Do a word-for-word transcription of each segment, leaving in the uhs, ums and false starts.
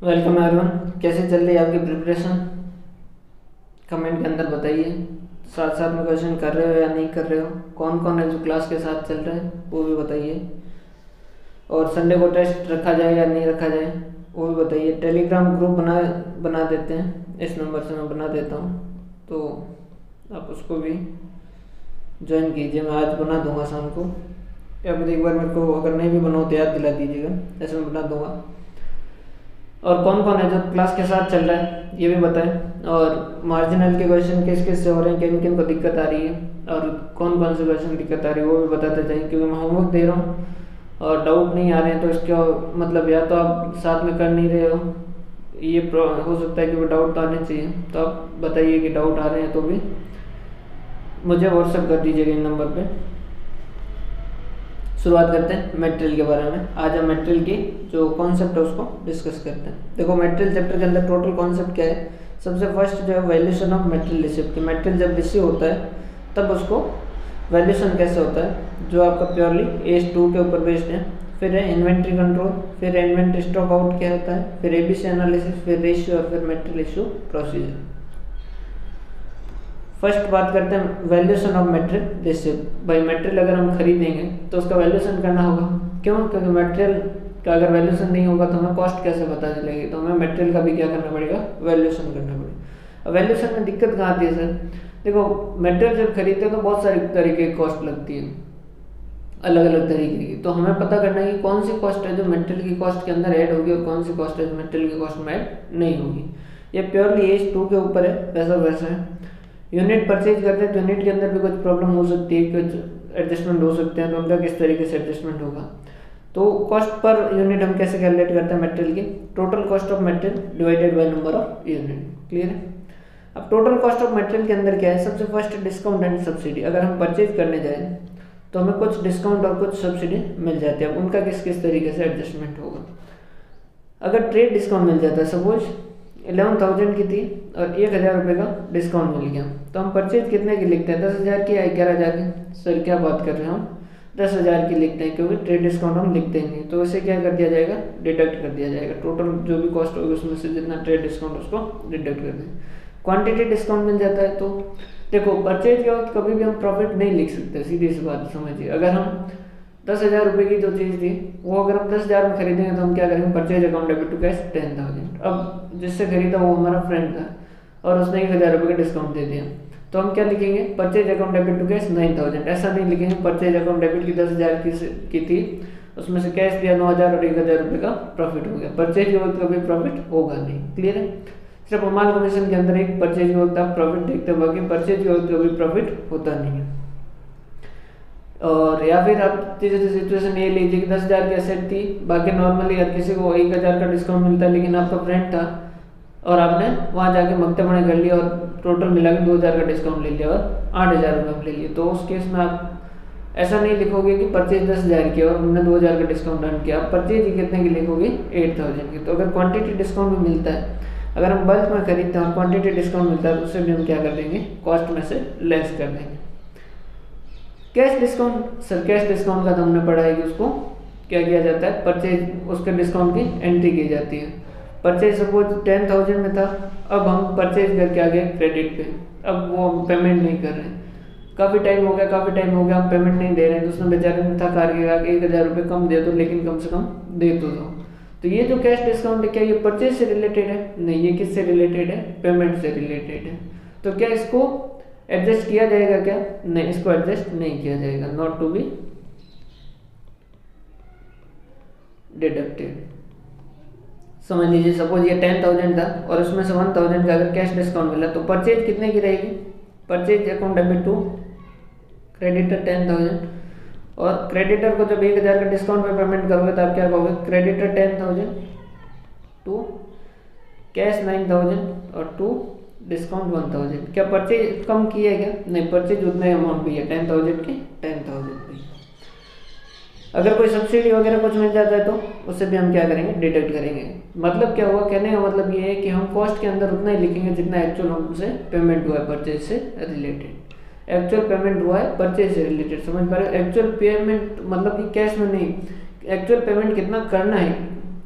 Welcome everyone. कैसे चल रही है आपकी प्रिपरेशन? कमेंट के अंदर बताइए। साथ साथ में क्वेश्चन कर रहे हो या नहीं कर रहे हो, कौन कौन है जो क्लास के साथ चल रहा है वो भी बताइए। और संडे को टेस्ट रखा जाए या नहीं रखा जाए वो भी बताइए। टेलीग्राम ग्रुप बना बना देते हैं, इस नंबर से मैं बना देता हूँ, तो आप उसको भी ज्वाइन कीजिए। मैं आज बना दूंगा शाम को, या फिर एक बार मेरे को अगर नहीं भी बनाओ तो याद दिला दीजिएगा, ऐसे मैं बना दूंगा। और कौन कौन है जो क्लास के साथ चल रहा है ये भी बताएं। और मार्जिनल के क्वेश्चन किस किस से हो रहे हैं, किन किन को दिक्कत आ रही है, और कौन कौन से क्वेश्चन दिक्कत आ रही है वो भी बताते जाएं, क्योंकि मैं होमवर्क दे रहा हूँ और डाउट नहीं आ रहे हैं तो इसका मतलब या तो आप साथ में कर नहीं रहे हो, ये हो सकता है कि वो डाउट तो आने चाहिए। तो आप बताइए कि डाउट आ रहे हैं तो भी मुझे व्हाट्सएप कर दीजिएगा इन नंबर पे। शुरुआत करते हैं मटेरियल के बारे में। आज हम मटेरियल की जो कॉन्सेप्ट है उसको डिस्कस करते हैं। देखो, मटेरियल चैप्टर के अंदर टोटल कॉन्सेप्ट क्या है। सबसे फर्स्ट जो है वैल्यूएशन ऑफ मटेरियल रिसीव, कि मटेरियल जब रिसीव होता है तब उसको वैल्यूएशन कैसे होता है, जो आपका प्योरली एज टू के ऊपर बेस्ड है। फिर है इन्वेंट्री कंट्रोल, फिर इन्वेंट्री स्टॉक आउट क्या होता है, फिर एबीसी एनालिसिस, फिर रेशियो और फिर मटेरियल इशू प्रोसीजर। फर्स्ट बात करते हैं वैल्यूएशन ऑफ मटेरियल रिसीव। भाई मटेरियल अगर हम खरीदेंगे तो उसका वैल्यूएशन करना होगा। क्यों? क्योंकि मटेरियल का अगर वैल्यूएशन नहीं होगा तो हमें कॉस्ट कैसे पता चलेगी, तो हमें मटेरियल का भी क्या करना पड़ेगा, वैल्यूएशन करना पड़ेगा। अब वैल्यूएशन में दिक्कत कहाँ आती है सर? देखो, मटेरियल जब खरीदते हैं तो बहुत सारी तरीके की कॉस्ट लगती है, अलग अलग तरीके की। तो हमें पता करना है कि कौन सी कॉस्ट है जो मटेरियल की कॉस्ट के अंदर ऐड होगी और कौन सी कॉस्ट है जो मटेरियल की कॉस्ट में ऐड नहीं होगी। ये प्योरली एज टू के ऊपर है, वैसा वैसा है। यूनिट परचेज करते हैं तो यूनिट के अंदर भी कुछ प्रॉब्लम हो सकती है, कुछ एडजस्टमेंट हो सकते हैं, तो उनका किस तरीके से एडजस्टमेंट होगा। तो कॉस्ट पर यूनिट हम कैसे कैलकुलेट करते हैं मटेरियल की? Total cost of material divided by number of unit. Clear है? अब टोटल कॉस्ट ऑफ मटेरियल के अंदर क्या है? सबसे फर्स्ट डिस्काउंट एंड सब्सिडी। अगर हम परचेज करने जाए तो हमें कुछ डिस्काउंट और कुछ सब्सिडी मिल जाती है। अब उनका किस किस तरीके से एडजस्टमेंट होगा। अगर ट्रेड डिस्काउंट मिल जाता है, सपोज इलेवन थाउजेंड की थी और एक हज़ार रुपये का डिस्काउंट मिल गया, तो हम परचेज कितने की लिखते हैं? दस हज़ार की या ग्यारह हज़ार की? सर क्या बात कर रहे हैं, हम दस हज़ार की लिखते हैं, क्योंकि ट्रेड डिस्काउंट हम लिखते ही नहीं। तो इसे क्या कर दिया जाएगा, डिडक्ट कर दिया जाएगा। टोटल जो भी कॉस्ट होगी उसमें से जितना ट्रेड डिस्काउंट उसको डिडक्ट कर दें। क्वांटिटी डिस्काउंट मिल जाता है। तो देखो, परचेज के वक्त कभी भी हम प्रॉफिट नहीं लिख सकते, सीधी सी बात समझिए। अगर हम दस हज़ार रुपये की जो चीज़ थी वो अगर हम दस हज़ार में खरीदेंगे तो हम क्या करेंगे, purchase account debit to cash ten thousand. अब जिससे खरीदा वो हमारा फ्रेंड था और उसने एक हज़ार रुपये का डिस्काउंट दे दिया, तो हम क्या लिखेंगे, purchase account debit to cash nine thousand. ऐसा नहीं लिखेंगे परचेज अकाउंट डेबिट की दस हज़ार की की थी, उसमें से कैश दिया नौ हज़ार और एक हज़ार रुपये का प्रॉफिट हो गया। परचेज के वक्त कभी प्रॉफिट होगा नहीं। क्लियर है? सिर्फ अमाल कमीशन के अंदर एक परचेज के वक्त आप प्रॉफिट देखते हो, बाकी परचेज के वक्त कभी प्रॉफिट होता नहीं है। और या फिर आप जैसे सिचुएशन ये लीजिए कि दस हज़ार की एसेट थी, बाकी नॉर्मली हर किसी को एक हज़ार का डिस्काउंट मिलता है, लेकिन आपका फ्रेंड था और आपने वहाँ जाके मकते बड़े कर लिया और टोटल मिला के दो हज़ार का डिस्काउंट ले लिया और आठ हज़ार रुपये ले लिए। तो उस केस में आप ऐसा नहीं लिखोगे कि परचेज दस हज़ार की और हमने दो हज़ार का डिस्काउंट अर्न किया, आप परचेज ही कितने की लिखोगे, एट थाउजेंड की। तो अगर क्वान्टिटी डिस्काउंट भी मिलता है, अगर हम बल्क में खरीदते हैं और क्वान्टिटी डिस्काउंट मिलता है तो उससे भी हम क्या कर देंगे, कॉस्ट में से लेस कर देंगे। Cash discount, sir cash discount का तो हमने पढ़ा है कि उसको क्या किया जाता है, परचेज उसके डिस्काउंट की एंट्री की जाती है। परचेज सपोज टेन थाउजेंड में था, अब हम परचेज करके आ गए क्रेडिट पे, अब वो हम पेमेंट नहीं कर रहे हैं, काफ़ी टाइम हो गया काफ़ी टाइम हो गया हम पेमेंट नहीं दे रहे हैं, तो उसने बेचारे ने था कार के एक हज़ार रुपये कम दे दो, लेकिन कम से कम दे तो दो। तो ये जो कैश डिस्काउंट है क्या ये परचेज से रिलेटेड है? नहीं, ये किससे रिलेटेड है, पेमेंट से रिलेटेड है। तो क्या इसको एडजस्ट किया जाएगा क्या? नहीं, इसको एडजस्ट नहीं किया जाएगा, नॉट टू बी डिडक्टेड। समझ लीजिए सपोज ये टेन थाउजेंड था और उसमें से वन थाउजेंड का अगर कैश डिस्काउंट मिला तो परचेज कितने की रहेगी, purchase account debit to creditor ten thousand, और क्रेडिटर को जब एक हज़ार का डिस्काउंट पे पेमेंट करोगे तो आप क्या कहोगे, creditor ten thousand to cash nine thousand और टू डिस्काउंट वन थाउजेंड। क्या परचेज कम की है क्या? नहीं, परचेज उतने अमाउंट भी है, टेन थाउजेंड की टेन थाउजेंड भी। अगर कोई सब्सिडी वगैरह कुछ मिल जाता है तो उससे भी हम क्या करेंगे, डिडक्ट करेंगे। मतलब क्या हुआ, कहने का मतलब ये है कि हम कॉस्ट के अंदर उतना ही लिखेंगे जितना एक्चुअल हमसे पेमेंट हुआ है परचेज से रिलेटेड। एक्चुअल पेमेंट हुआ है परचेज से रिलेटेड, समझ पा रहे हो? एक्चुअल पेमेंट मतलब कि कैश में नहीं, एक्चुअल पेमेंट कितना करना है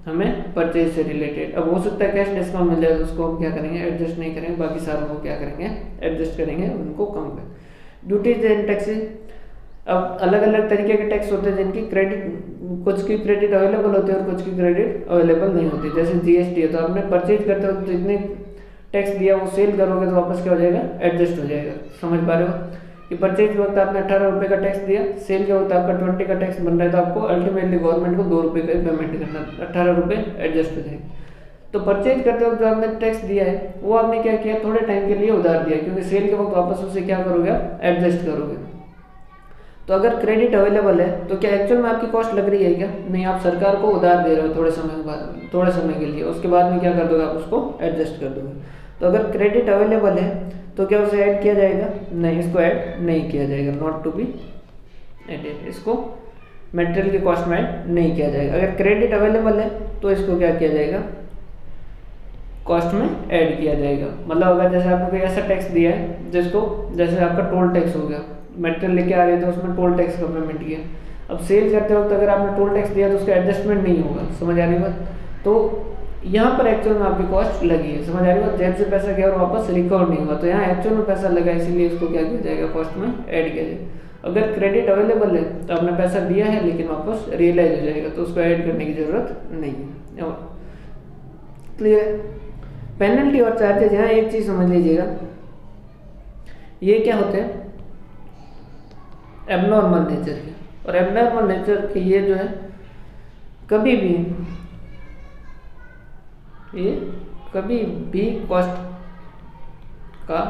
हमें परचेज से रिलेटेड। अब हो सकता है कैश डिस्काउंट मिल जाए तो उसको हम क्या करेंगे, एडजस्ट नहीं करेंगे, बाकी सारों को क्या करेंगे, एडजस्ट करेंगे, उनको कम करें। ड्यूटीज एंड टैक्सेस, अब अलग अलग तरीके के टैक्स होते हैं जिनकी क्रेडिट, कुछ की क्रेडिट अवेलेबल होती है और कुछ की क्रेडिट अवेलेबल नहीं होती। जैसे जीएसटी है, तो आपने परचेज करते हो तो जितने टैक्स दिया वो सेल करोगे तो वापस क्या हो जाएगा, एडजस्ट हो जाएगा। समझ पा रहे हो कि परचेज के वक्त आपने अठारह रुपये का टैक्स दिया, सेल के वक्त आपका ट्वेंटी का टैक्स बन रहा है, तो आपको अल्टीमेटली गवर्नमेंट को दो रुपये का ही पेमेंट करना, अठारह रुपये एडजस्ट हो जाएंगे। तो परचेज करते वक्त जो आपने टैक्स दिया है वो आपने क्या किया, थोड़े टाइम के लिए उधार दिया, क्योंकि सेल के वक्त वापस उसे क्या करोगे, एडजस्ट करोगे। तो अगर क्रेडिट अवेलेबल है तो क्या एक्चुअल में आपकी कॉस्ट लग रही है क्या, नहीं, आप सरकार को उधार दे रहे हो थोड़े समय के बाद, थोड़े समय के लिए, उसके बाद में क्या कर दोगे, आप उसको एडजस्ट कर दोगे। तो अगर क्रेडिट अवेलेबल है तो क्या उसे ऐड किया जाएगा, नहीं, इसको ऐड नहीं किया जाएगा, नॉट टू बी एडेड, इसको मटेरियल की कॉस्ट में ऐड नहीं किया जाएगा। अगर क्रेडिट अवेलेबल है तो इसको क्या किया जाएगा, कॉस्ट में ऐड किया जाएगा। मतलब अगर जैसे आपने कोई ऐसा टैक्स दिया है जिसको, जैसे आपका टोल टैक्स हो गया, मटेरियल लेके आ रहे थे उसमें टोल टैक्स का पेमेंट किया, अब सेल करते वक्त अगर आपने टोल टैक्स दिया तो उसका एडजस्टमेंट नहीं होगा, समझ आ रही बात। तो यहाँ पर एक्चुअल में आपकी कॉस्ट लगी है, समझ आ रही बात, जेब से पैसा गया और वापस रिकवर नहीं हुआ, तो यहाँ एक्चुअल में पैसा लगा, इसीलिए इसको क्या किया जाएगा, कॉस्ट में ऐड किया जाएगा। अगर क्रेडिट अवेलेबल है तो आपने पैसा दिया है लेकिन वापस रियलाइज हो जाएगा, तो उसको ऐड करने की जरूरत नहीं है। क्लियर है। पेनल्टी और चार्जेज, यहाँ एक चीज समझ लीजिएगा, ये क्या होते हैं, एबनॉर्मल नेचर के, और एबनॉर्मल नेचर के ये जो है कभी भी ये कभी भी कॉस्ट का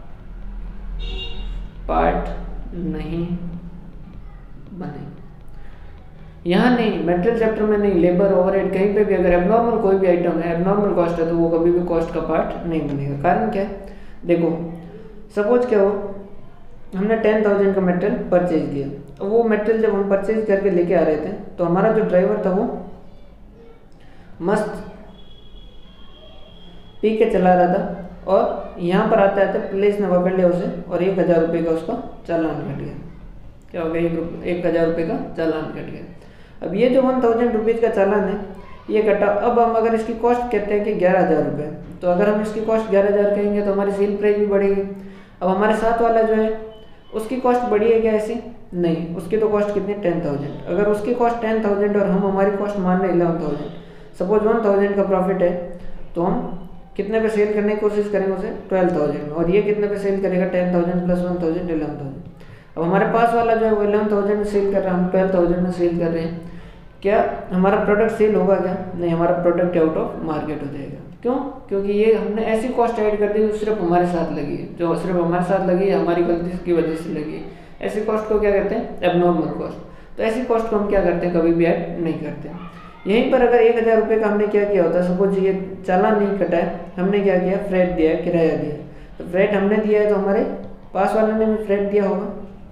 पार्ट नहीं बने। यहाँ नहीं, मेटेरियल चैप्टर में नहीं, लेबर ओवरहेड कहीं पे भी अगर एबनॉर्मल कोई भी आइटम है, एबनॉर्मल कॉस्ट है, तो वो कभी भी कॉस्ट का पार्ट नहीं बनेगा। कारण क्या है, देखो सपोज क्या हो, हमने टेन थाउजेंड का मटेरियल परचेज किया, तो वो मटेरियल जब हम परचेज करके लेके आ रहे थे तो हमारा जो ड्राइवर था वो मस्त पी के चला रहा था, और यहाँ पर आते आते पुलिस ने पकड़ लिया उसे और एक हज़ार रुपये का उसका चालान कट गया। क्या हो गया, एक एक हज़ार रुपये का चालान कट गया। अब ये जो वन थाउजेंड रुपीज़ का चालान है ये कटा, अब हम अगर इसकी कॉस्ट कहते हैं कि ग्यारह हज़ार रुपये, तो अगर हम इसकी कॉस्ट ग्यारह हज़ार कहेंगे तो हमारी सेल प्राइस भी बढ़ेगी। अब हमारे साथ वाला जो है उसकी कॉस्ट बढ़ी है क्या, ऐसी नहीं, उसकी तो कॉस्ट कितनी, टेन थाउजेंड। अगर उसकी कॉस्ट टेन थाउजेंड और हम हमारी कॉस्ट मान रहे eleven thousand, suppose one thousand का प्रॉफिट है, तो हम कितने पे सेल करने की कोशिश करेंगे उसे, ट्वेल्व थाउजेंड में, और ये कितने पे सेल करेगा, ten thousand plus one thousand, eleven thousand. अब हमारे पास वाला जो है वो इलेवन थाउजेंड में सेल कर रहा है, हम ट्वेल्व थाउजेंड में सेल कर रहे हैं, क्या हमारा प्रोडक्ट सेल होगा क्या, नहीं, हमारा प्रोडक्ट आउट ऑफ मार्केट हो जाएगा। क्यों, क्योंकि ये हमने ऐसी कॉस्ट ऐड कर दी जो सिर्फ हमारे साथ लगी है, जो सिर्फ हमारे साथ लगी है, हमारी गलती की वजह से लगी है। ऐसी कॉस्ट को क्या कहते हैं, एबनॉर्मल कॉस्ट। तो ऐसी कॉस्ट को हम क्या करते हैं, कभी भी ऐड नहीं करते। यहीं पर अगर एक हज़ार रुपये का हमने क्या किया होता है, सपोज ये चालान नहीं कटा है, हमने क्या किया, फ्रेट दिया है, किराया दिया, तो फ्रेट हमने दिया है तो हमारे पास वाले ने भी फ्रेट दिया होगा,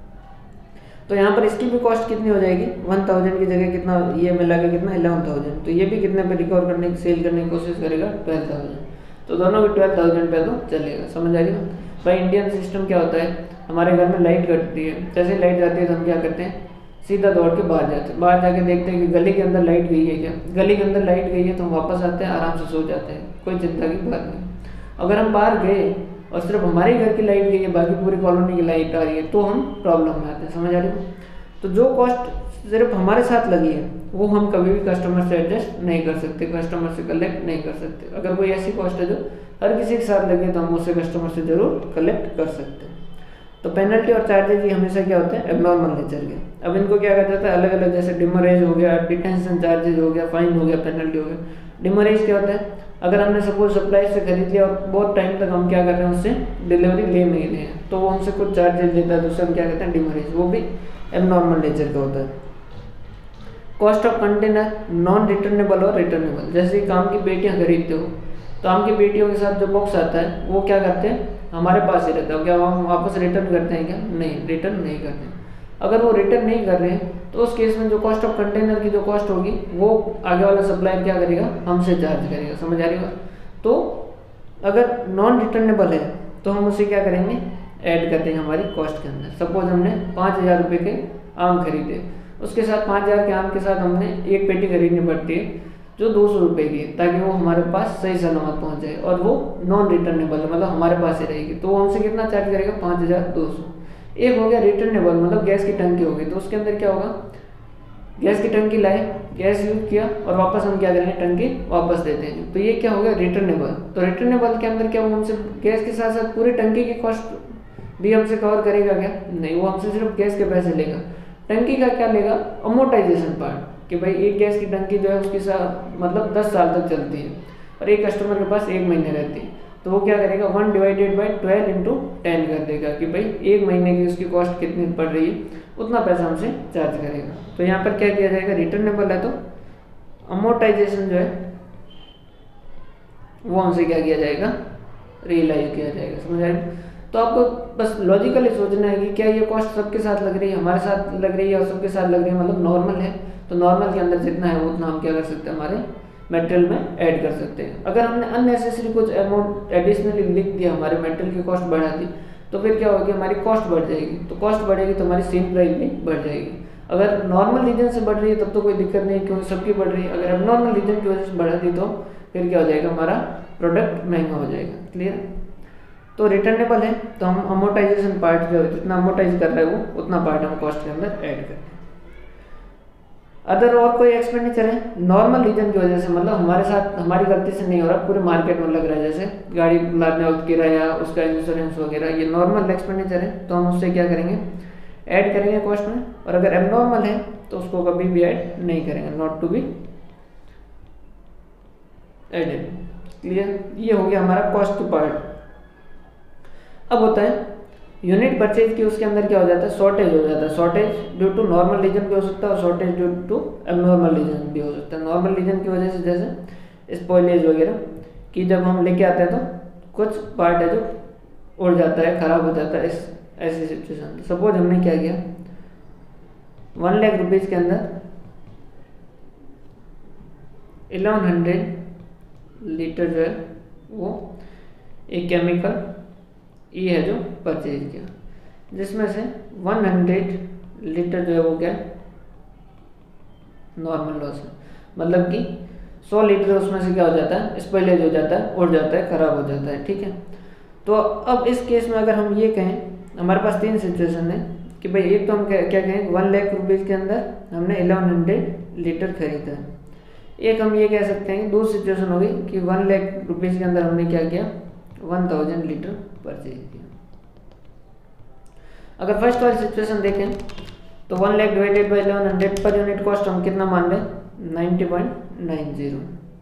तो यहाँ पर इसकी भी कॉस्ट कितनी हो जाएगी, वन थाउजेंड की जगह कितना ये मिला के कितना, इलेवन थाउजेंड। तो ये भी कितने पे रिकवर करने की, सेल करने की कोशिश करेगा, ट्वेल्व थाउजेंड। तो दोनों भी ट्वेल्व थाउजेंड पे तो चलेगा, समझ आ रही है भाई। इंडियन सिस्टम क्या होता है, हमारे घर में लाइट कटती है, जैसे लाइट जाती है तो हम क्या करते हैं, सीधा दौड़ के बाहर जाते हैं, बाहर जाके देखते हैं कि गली के अंदर लाइट गई है क्या, गली के अंदर लाइट गई है तो हम वापस आते हैं, आराम से सो जाते हैं, कोई चिंता की बात नहीं। अगर हम बाहर गए और सिर्फ हमारे घर की लाइट गई है, बाकी पूरी कॉलोनी की लाइट आ रही है, तो हम प्रॉब्लम में आते हैं, समझ आ रही है। तो जो कॉस्ट सिर्फ हमारे साथ लगी है वो हम कभी भी कस्टमर से एडजस्ट नहीं कर सकते, कस्टमर से कलेक्ट नहीं कर सकते। अगर कोई ऐसी कॉस्ट है जो हर किसी के साथ लगी है तो हम उससे कस्टमर से जरूर कलेक्ट कर सकते हैं। तो पेनल्टी और चार्जेज ये हमेशा क्या होते हैं, एबनॉर्मल नेचर के। अब इनको क्या कहा जाता है, अलग अलग, जैसे डिमरेज हो गया, डिटेंशन चार्जेज हो गया, फाइन हो गया, पेनल्टी हो गया। डिमरेज क्या होता है, अगर हमने सपोज सप्लाई से खरीद लिया और बहुत टाइम तक हम क्या कर रहे हैं, उससे डिलीवरी ले नहीं रहे हैं, तो वो हमसे कुछ चार्जेज लेता है, तो उससे हम क्या कहते हैं, डिमरेज, वो भी एबनॉर्मल नेचर का होता है। Cost of container, non returnable और रिटर्नेबल। जैसे काम की पेटियाँ खरीदते हो तो आम की पेटियों के साथ जो बॉक्स आता है वो क्या करते हैं, हमारे पास ही रहता है, क्या हम वापस रिटर्न करते हैं क्या, नहीं, रिटर्न नहीं करते। अगर वो रिटर्न नहीं कर रहे हैं तो उस केस में जो कॉस्ट ऑफ कंटेनर की जो कॉस्ट होगी वो आगे वाला सप्लायर क्या करेगा, हमसे चार्ज करेगा, समझ आ रही है। तो अगर नॉन रिटर्नेबल है तो हम उसे क्या करेंगे, ऐड कर देंगे हमारी कॉस्ट के अंदर। सपोज हमने पाँच हज़ार रुपये के आम खरीदे, उसके साथ पाँच हज़ार के आम के साथ हमने एक पेटी खरीदनी पड़ती है, जो दो सौ रुपये की, ताकि वो हमारे पास सही सलामत पहुंच जाए, और वो नॉन रिटर्नेबल है, मतलब हमारे पास ही रहेगी, तो वो हमसे कितना चार्ज करेगा, पाँच हज़ार दो सौ। एक हो गया रिटर्नेबल, मतलब गैस की टंकी होगी, तो उसके अंदर क्या होगा, गैस की टंकी लाए, गैस यूज किया और वापस हम क्या करेंगे, टंकी वापस दे देंगे, तो ये क्या हो गया, रिटर्नेबल। तो रिटर्नेबल के अंदर क्या वो हमसे गैस के साथ साथ पूरी टंकी की कॉस्ट भी हमसे कवर करेगा क्या, नहीं, वो हमसे सिर्फ गैस के पैसे लेगा। टंकी का क्या लेगा, अमोर्टाइजेशन पार्ट, कि भाई एक गैस की टंकी जो है उसके साथ मतलब दस साल तक चलती है और एक कस्टमर के पास एक महीने रहती है, तो वो क्या करेगा, one divided by twelve into ten कर देगा कि भाई एक महीने की उसकी कॉस्ट कितनी पड़ रही है, उतना पैसा हमसे चार्ज करेगा। तो यहाँ पर क्या किया जाएगा, रिटर्नेबल है तो अमोर्टाइजेशन जो है वो हमसे क्या किया जाएगा, रियलाइज किया जाएगा। समझ आएगा? तो आपको बस लॉजिकली सोचना है कि क्या ये कॉस्ट सबके साथ लग रही है, हमारे साथ लग रही है और सबके साथ लग रही है, मतलब नॉर्मल है, तो नॉर्मल के अंदर जितना है उतना हम क्या कर सकते हैं, हमारे मेटेरियल में ऐड कर सकते हैं। अगर हमने अननेसेसरी कुछ अमाउंट एडिशनली लिख दिया, हमारे मेटेरियल की कॉस्ट बढ़ा दी, तो फिर क्या होगी, हमारी कॉस्ट बढ़ जाएगी, तो कॉस्ट बढ़ेगी तो हमारी सेल प्राइस भी बढ़ जाएगी। अगर नॉर्मल रीजन से बढ़ रही है तब तो कोई दिक्कत नहीं, क्योंकि सबकी बढ़ रही है। अगर अब नॉर्मल रीजन की वजह से बढ़ा दी तो फिर क्या हो जाएगा, हमारा प्रोडक्ट महंगा हो जाएगा। क्लियर? तो रिटर्नेबल है तो हम अमोर्टाइजेशन पार्ट जो जितना अमोर्टाइज कर रहे हैं वो उतना पार्ट हम कॉस्ट के अंदर ऐड करें। अदर और कोई एक्सपेंडिचर है नॉर्मल रीजन की वजह से, मतलब हमारे साथ हमारी गलती से नहीं हो रहा, पूरे मार्केट में लग रहा है, जैसे गाड़ी लादने वक्त किराया, उसका इंश्योरेंस वगैरह, ये नॉर्मल एक्सपेंडिचर है, तो हम उससे क्या करेंगे, ऐड करेंगे कॉस्ट में। और अगर एबनॉर्मल है तो उसको कभी भी ऐड नहीं करेंगे, not to be added. Clear? ये हो गया हमारा कॉस्ट पार्ट। अब होता है यूनिट परचेज की, उसके अंदर क्या हो जाता है, शॉर्टेज हो जाता है। Shortage due to normal reason भी हो सकता है और shortage due to abnormal reason भी हो सकता है। नॉर्मल रीजन की वजह से जैसे स्पॉइलेज वगैरह कि जब हम लेके आते हैं तो कुछ पार्ट है जो उड़ जाता है, खराब हो जाता है, इस ऐसी सिचुएशन। सपोज हमने क्या किया, वन लाख रुपीज के अंदर इलेवन हंड्रेड लीटर जो है वो एक केमिकल ई है जो परचेज किया, जिसमें से वन हंड्रेड लीटर जो है वो क्या है, नॉर्मल लॉस है, मतलब कि सौ लीटर उसमें से क्या हो जाता है, स्पॉइलेज हो जाता है, उड़ जाता है, खराब हो जाता है। ठीक है? तो अब इस केस में अगर हम ये कहें, हमारे पास तीन सिचुएशन है कि भाई एक तो हम क्या क्या कहें, वन लाख रुपीज़ के अंदर हमने इलेवन हंड्रेड लीटर खरीदा है। एक हम ये कह सकते हैं कि दूसरी सिचुएशन होगी कि वन लाख रुपीज़ के अंदर हमने क्या किया, वन थाउजेंड लीटर परचेज किया। अगर फर्स्ट वाली सिचुएशन देखें तो one lakh divided by eleven hundred per unit cost हम कितना मान रहे हैं, नाइन्टी पॉइंट नाइन जीरो।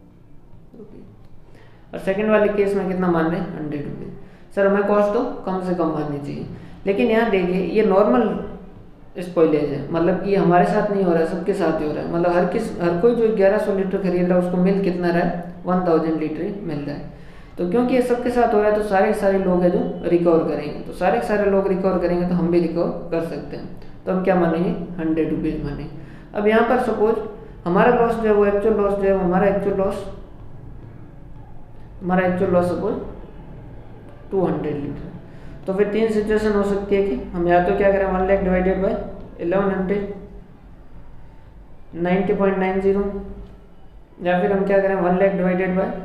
और सेकंड वाले केस में कितना मान रहे हैं, हंड्रेड रुपीज। सर हमें कॉस्ट तो कम से कम माननी चाहिए, लेकिन यहाँ देखिए ये नॉर्मल स्पॉइलेज है, मतलब कि हमारे साथ नहीं हो रहा है, सबके साथ ही हो रहा है। मतलब हर किस हर कोई जो ग्यारह सौ लीटर खरीद रहा है उसको मिल कितना रहा है, वन थाउजेंड लीटर ही मिल रहा है। तो क्योंकि ये सबके साथ हो रहा है तो सारे सारे लोग हैं जो रिकवर करेंगे, तो सारे सारे लोग रिकवर करेंगे तो हम भी रिकवर कर सकते हैं। तो हम क्या मानेंगे, हंड्रेड रुपीज़ मानेंगे। अब यहाँ पर सपोज हमारा लॉस जो है वो एक्चुअल लॉस जो है वो हमारा एक्चुअल लॉस हमारा actual loss suppose two hundred litre. तो फिर तीन सिचुएशन हो सकती है कि हम या तो क्या करें, one lakh divided by eleven hundred ninety point nine zero, या फिर हम क्या करें, one lakh divided by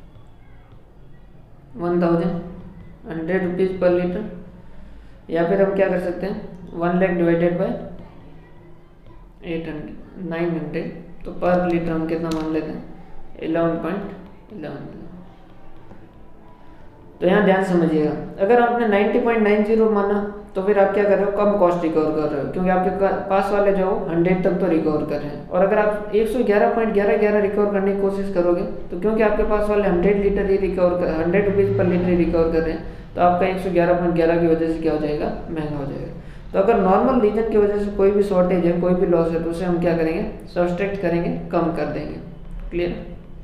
one thousand hundred rupees per litre, या फिर हम क्या कर सकते हैं, one lakh divided by eight hundred nine hundred. तो पर लीटर हम कितना मान लेते हैं, इलेवन पॉइंट इलेवन। तो यहाँ ध्यान समझिएगा, अगर आपने नाइन्टी पॉइंट नाइन जीरो माना तो फिर आप क्या कर रहे हो, कम कॉस्ट रिकवर कर रहे हो, क्योंकि आपके पास वाले जो हंड्रेड तक तो रिकवर कर रहे हैं। और अगर आप एक सौ ग्यारह पॉइंट ग्यारह ग्यारह रिकवर करने की कोशिश करोगे तो क्योंकि आपके पास वाले हंड्रेड लीटर ही रिकवर कर हंड्रेड रुपीज़ पर लीटर ही रिकवर कर रहे हैं, तो आपका एक सौ ग्यारह पॉइंट ग्यारह की वजह से क्या हो जाएगा, महंगा हो जाएगा। तो अगर नॉर्मल रीजन की वजह से कोई भी शॉर्टेज है, कोई भी लॉस है, तो उसे हम क्या करेंगे, सब्सट्रैक्ट करेंगे, कम कर देंगे। क्लियर?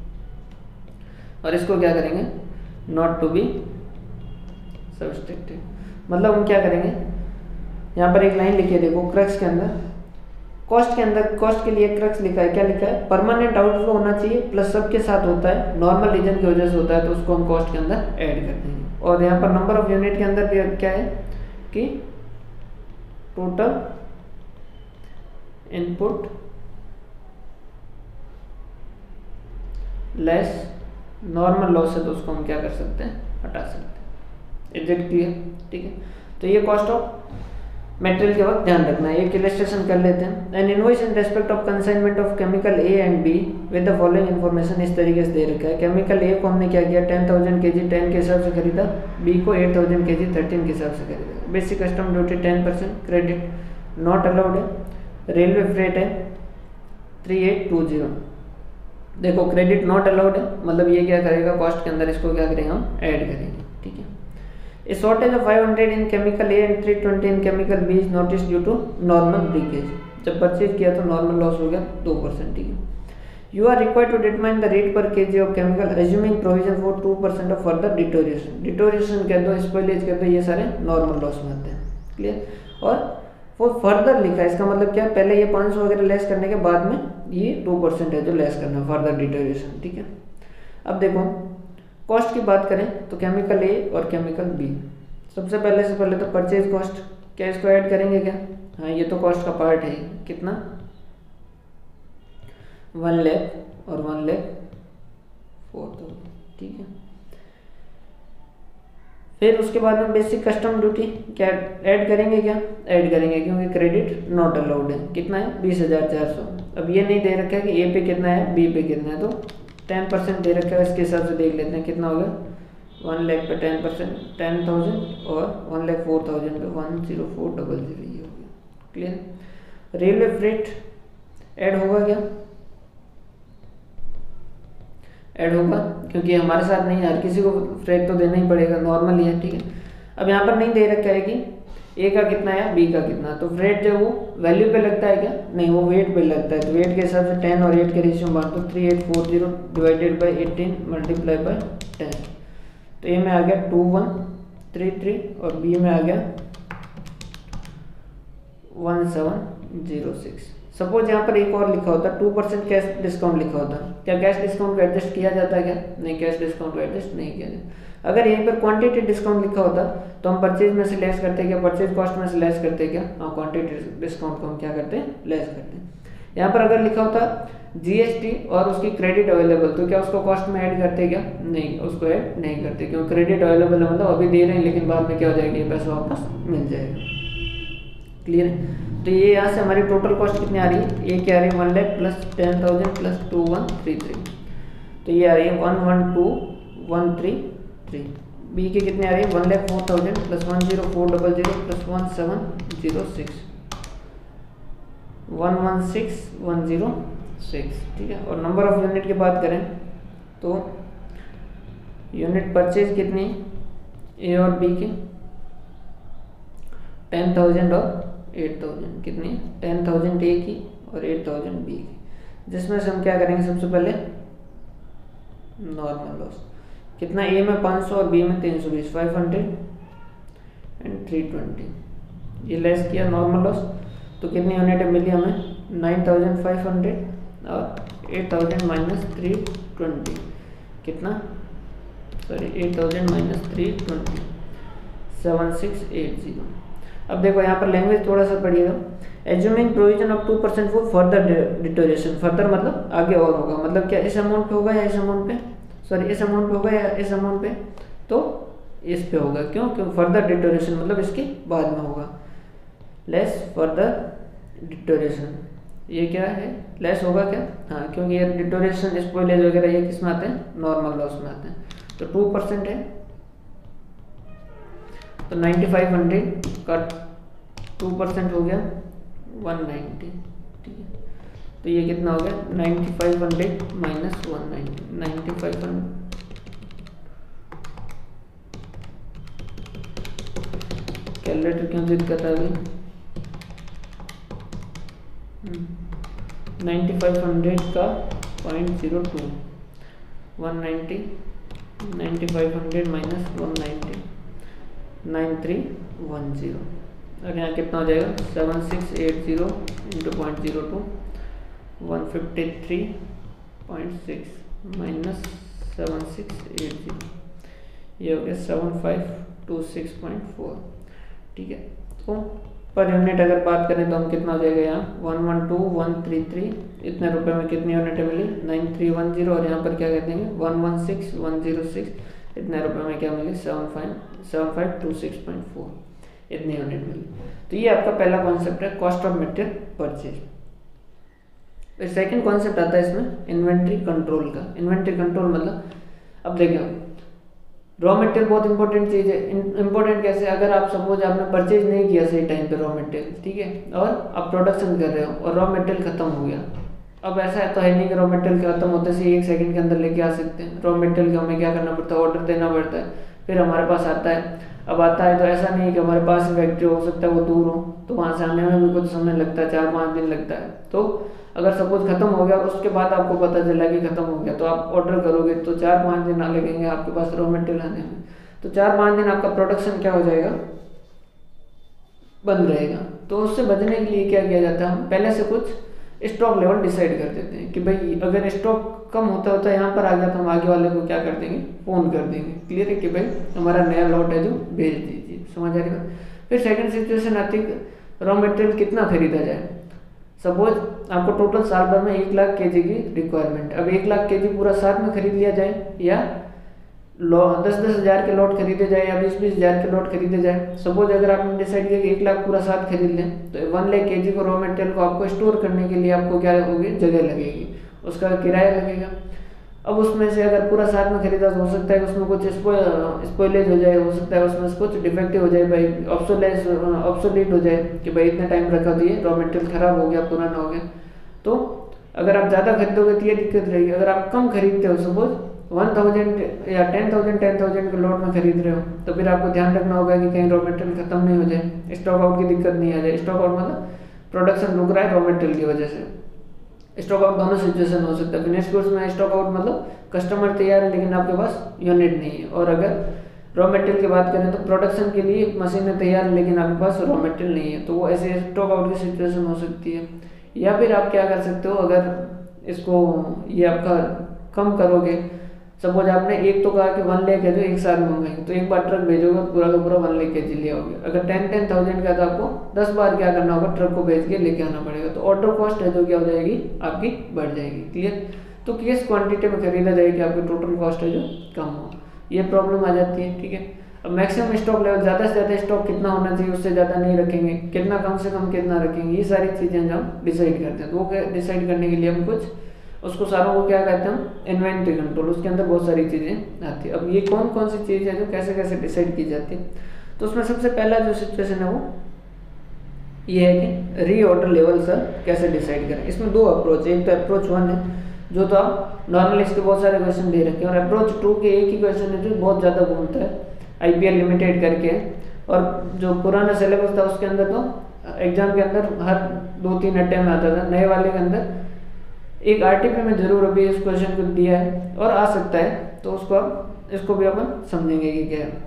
और इसको क्या करेंगे, नॉट टू बी सब्सट्रैक्टेड। मतलब हम क्या करेंगे, यहाँ पर एक लाइन लिखी है देखो, क्रक्स के अंदर कॉस्ट के अंदर कॉस्ट के लिए क्रक्स लिखा है, क्या लिखा है, परमानेंट आउटफ्लो होना चाहिए प्लस सबके साथ होता है, नॉर्मल रीजन की वजह से होता है, तो उसको हम कॉस्ट के अंदर ऐड कर देंगे। और यहाँ पर नंबर ऑफ यूनिट के अंदर भी क्या है कि total input less normal loss है तो उसको हम क्या कर सकते हैं, हटा सकते हैं। Is it clear? ठीक है, तो ये कॉस्ट ऑफ मटेरियल के वक्त ध्यान रखना है। एक इलस्ट्रेशन कर लेते हैं। An invoice in respect of consignment of chemical A and B with the following information, इस तरीके से दे रखा है। केमिकल ए को हमने क्या किया, टेन थाउजेंड के जी टेन के हिसाब से खरीदा, बी को एट थाउजेंड के जी थर्टीन के हिसाब से खरीदा। Basic custom duty ten percent, credit not allowed है। रेलवे फ्रेट है थ्री एट टू जीरो। देखो क्रेडिट नॉट अलाउड है, मतलब ये क्या करेगा, कॉस्ट के अंदर इसको क्या करेंगे, हम ऐड करेंगे। ठीक है, A shortage of five hundred in chemical A and three twenty in chemical B is noticed due to normal breakage. जब परचेज किया तो नॉर्मल लॉस हो गया टू परसेंट। ठीक है, you are required to determine the rate per kg of chemical assuming provision for two percent of further deterioration. Deterioration कह दो, spoilage कह दो, ये सारे नॉर्मल लॉस में आते हैं। क्लियर? और वो फर्दर लिखा है, इसका मतलब क्या, पहले ये पाँच सौ वगैरह लेस करने के बाद में ये टू परसेंट है जो लेस करना है, फर्दर डिटोरिएशन। ठीक है, अब देखो कॉस्ट की बात करें तो केमिकल ए और केमिकल बी, सबसे पहले से पहले तो परचेज कॉस्ट, क्या इसको ऐड करेंगे क्या? हाँ, ये तो कॉस्ट का पार्ट है। कितना? वन लैख और वन लैख फोर थाउजेंड। ठीक है, फिर उसके बाद में बेसिक कस्टम ड्यूटी क्या ऐड करेंगे क्या? ऐड करेंगे, क्योंकि क्रेडिट नॉट अलाउड है। कितना है? बीस हजार चार सौ। अब ये नहीं दे रखा है कि ए पे कितना है, बी पे कितना है, तो टेन परसेंट दे रखा है, इसके हिसाब से देख लेते हैं कितना होगा। वन लैख पे टेन परसेंट टेन थाउजेंड और वन लैख फोर थाउजेंड पे one zero four double zero, ये हो गया। क्लियर? रेलवे फ्रेट ऐड होगा क्या? ऐड होगा, क्योंकि हमारे साथ नहीं है, हर किसी को फ्रेट तो देना ही पड़ेगा, नॉर्मल ही है। ठीक है, अब यहाँ पर नहीं दे रखा है कि ए का कितना है, बी का कितना, तो फ्रेट जो वो वैल्यू पे लगता है क्या? नहीं, वो वेट पे लगता है। तो वेट के हिसाब से टेन और एट के रेशियो में बांट दो, three eight four zero divided by eighteen multiply by ten, तो ए में आ गया टू वन थ्री थ्री और बी में आ गया one seven zero six. Suppose यहाँ पर एक और लिखा होता, टू परसेंट कैश डिस्काउंट लिखा होता, क्या कैश डिस्काउंट को एडजस्ट किया जाता है क्या? नहीं, कैश डिस्काउंट को एडजस्ट नहीं किया जाता। अगर यहीं पर क्वांटिटी डिस्काउंट लिखा होता तो हम परचेज में से लेस करते क्या, परचेज कॉस्ट में से लेस करते क्या? हाँ, क्वांटिटी डिस्काउंट को हम क्या करते हैं, लेस करते हैं। यहाँ पर अगर लिखा होता जीएसटी और उसकी क्रेडिट अवेलेबल, तो क्या उसको कॉस्ट में ऐड करते क्या? नहीं, उसको ऐड नहीं करते, क्योंकि क्रेडिट अवेलेबल है, मतलब अभी दे रहे हैं लेकिन बाद में क्या हो जाएगी, पैसा वापस मिल जाएगा। क्लियर है? तो ये यहाँ से हमारी टोटल कॉस्ट कितनी आ रही है, ये क्या आ रही है, one lakh plus ten thousand plus two one three three, तो ये आ रही है one one two one three three. B की कितनी आ रही है, one lakh four thousand plus one zero four double zero plus one seven zero six one one six one zero six. ठीक है, और नंबर ऑफ यूनिट की बात करें तो यूनिट परचेज कितनी, ए और बी की टेन थाउजेंड और एट थाउजेंड, कितनी, टेन थाउजेंड ए की और एट थाउजेंड बी की, जिसमें से हम क्या करेंगे, सबसे पहले नॉर्मल लॉस कितना, ए में पाँच सौ और बी में तीन सौ बीस, five hundred and three twenty, ये लेस किया नॉर्मल लॉस, तो कितनी यूनिट मिली हमें, नाइन थाउजेंड फाइव हंड्रेड और eight thousand minus three twenty, कितना, sorry eight thousand minus three twenty, seven six eight zero. अब देखो यहाँ पर लैंग्वेज थोड़ा सा पढ़िएगा, assuming provision of two percent for further deterioration, further मतलब आगे और होगा, मतलब क्या इस अमाउंट पे होगा या इस अमाउंट पे, सॉरी इस अमाउंट पे होगा या इस अमाउंट पे, तो इस पे होगा, क्यों, क्यों फर्दर डिटोरेशन मतलब इसके बाद में होगा, लेस फर्दर डिटोरेशन, ये क्या है, लेस होगा क्या, हाँ, क्योंकि ये डिटोरेशन स्पॉइलेज वगैरह ये किस में आते हैं, नॉर्मल लॉस में आते हैं, तो टू परसेंट है तो नाइन्टी फाइव हंड्रेड का टू परसेंट हो गया वन नाइन्टी। ठीक है, तो ये कितना हो गया, ninety five hundred minus one ninety, ninety five hundred calculator क्यों जिद कर रहा है अभी, नाइन्टी फाइव हंड्रेड का point zero two, one ninety, ninety five hundred minus one ninety, nine three one zero, और यहाँ कितना हो जाएगा, seven six eight zero into point zero two, one fifty three point six minus seven six eight zero, ये हो गया seven five two six point four. ठीक है, तो पर यूनिट अगर बात करें तो हम कितना हो जाएगा यहाँ one one two one three three इतने रुपए में कितनी यूनिटें मिली नाइन थ्री वन जीरो और यहाँ पर क्या कहते हैं one one six one zero six इतने रुपए में क्या मिली seven five seven five two six point four इतनी यूनिट मिली। तो ये आपका पहला कॉन्सेप्ट है कॉस्ट ऑफ मटेरियल परचेज। फिर सेकंड कॉन्सेप्ट आता है इसमें इन्वेंट्री कंट्रोल का। इन्वेंट्री कंट्रोल मतलब अब देखिए रॉ मटेरियल बहुत इंपॉर्टेंट चीज़ है। इंपॉर्टेंट कैसे, अगर आप सपोज आपने परचेज नहीं किया सही टाइम पे रॉ मटेरियल, ठीक है, और आप प्रोडक्शन कर रहे हो और रॉ मटेरियल खत्म हो गया। अब ऐसा है तो है नहीं कि रॉ मटेरियल खत्म होते से एक सेकंड के अंदर लेके आ सकते हैं। रॉ मटेरियल का हमें क्या करना पड़ता है, ऑर्डर देना पड़ता है, फिर हमारे पास आता है। अब आता है तो ऐसा नहीं है कि हमारे पास फैक्ट्री हो सकता है वो दूर हो, तो वहाँ से आने में भी कुछ समय लगता है, चार पाँच दिन लगता है। तो अगर सपोज खत्म हो गया उसके बाद आपको पता चला कि खत्म हो गया तो आप ऑर्डर करोगे तो चार पाँच दिन लगेंगे आपके पास रॉ मटेरियल आने में। तो चार पाँच दिन आपका प्रोडक्शन क्या हो जाएगा, बंद रहेगा। तो उससे बचने के लिए क्या किया जाता है, हम पहले से कुछ स्टॉक लेवल डिसाइड कर देते हैं कि भाई अगर स्टॉक कम होता होता यहाँ पर आ गया तो हम आगे वाले को क्या कर देंगे, फ़ोन कर देंगे। क्लियर है कि भाई हमारा नया लॉट है जो भेज दीजिए, समझ आ रही बात। फिर सेकंड सिचुएशन आती है रॉ मटेरियल कितना खरीदा जाए। सपोज आपको टोटल साल भर में एक लाख के जी की रिक्वायरमेंट, अब एक लाख के जी पूरा साथ में खरीद लिया जाए या लो दस दस हज़ार के लॉट खरीदे जाए या बीस बीस हज़ार के लॉट खरीदे जाए। सपोज अगर आपने डिसाइड किया कि एक लाख पूरा साथ खरीद लें तो वन लाख के जी को रॉ मटेरियल को आपको स्टोर करने के लिए आपको क्या होगी, जगह लगेगी, उसका किराया लगेगा। अब उसमें से अगर पूरा साथ में खरीदा तो हो सकता है कि उसमें कुछ स्पॉइलेज हो जाए, हो सकता है उसमें कुछ डिफेक्टिव हो जाए, भाई ऑब्सोलेस ऑब्सोलीट हो जाए कि भाई इतने टाइम रखा दिए रॉ मटेरियल खराब हो गया, पुराना हो गया। तो अगर आप ज़्यादा खरीदोगे तो ये दिक्कत रहेगी। अगर आप कम खरीदते हो, सपोज वन थाउजेंड या टेन थाउजेंड टेन थाउजेंड के लॉट में खरीद रहे हो, तो फिर आपको ध्यान रखना होगा कि कहीं रॉ मटेरियल खत्म नहीं हो जाए, स्टॉक आउट की दिक्कत नहीं आ जाए। स्टॉक आउट मतलब प्रोडक्शन रुक रहा है रॉ मटेरियल की वजह से। स्टॉक आउट दोनों सिचुएशन हो सकता है। फिनिश गुड्स में स्टॉक आउट मतलब कस्टमर तैयार है लेकिन आपके पास यूनिट नहीं है, और अगर रॉ मटेरियल की बात करें तो प्रोडक्शन के लिए मशीनें तैयार है लेकिन आपके पास रॉ मटेरियल नहीं है, तो वो ऐसे स्टॉक आउट की सिचुएशन हो सकती है। या फिर आप क्या कर सकते हो, अगर इसको ये आपका कम करोगे, सपोज आपने एक तो कहा कि वन लाख है जो एक साल में मंगाएंगे, तो एक बार ट्रक भेजोगे पूरा का पूरा वन लाख के जी लिया होगा। अगर टेन टेन थाउजेंड का तो आपको दस बार क्या करना होगा, ट्रक को भेज के लेके आना पड़ेगा। तो ऑर्डर कॉस्ट है जो क्या हो जाएगी, आपकी बढ़ जाएगी। क्लियर। तो किस क्वांटिटी में खरीदा जाएगी आपकी टोटल कॉस्ट है जो कम हो, ये प्रॉब्लम आ जाती है। ठीक है। अब मैक्सिमम स्टॉक लेवल, ज़्यादा से ज़्यादा स्टॉक कितना होना चाहिए, उससे ज़्यादा नहीं रखेंगे, कितना कम से कम कितना रखेंगे, ये सारी चीज़ें जो हम डिसाइड करते हैं। तो वो डिसाइड करने के लिए हम कुछ उसको सारों को क्या कहते हैं, हम इन्वेंट्री कंट्रोल। उसके अंदर बहुत सारी चीज़ें आती है। अब ये कौन कौन सी चीज़ है जो कैसे कैसे डिसाइड की जाती है, तो उसमें सबसे पहला जो सिचुएशन है वो ये है कि री ऑर्डर लेवल सर कैसे डिसाइड करें। इसमें दो अप्रोच है। एक तो अप्रोच वन है जो तो आप नॉर्मली इसके बहुत सारे क्वेश्चन दे रखे हैं, और अप्रोच टू के एक ही क्वेश्चन है जो बहुत ज़्यादा घूमता है, आई पी एल लिमिटेड करके। और जो पुराना सिलेबस था उसके अंदर तो एग्जाम के अंदर हर दो तीन अटैम्प्ट में आता था, नए वाले के अंदर एक आरटीपी में जरूर अभी इस क्वेश्चन को दिया है और आ सकता है, तो उसको इसको भी अपन समझेंगे कि क्या है।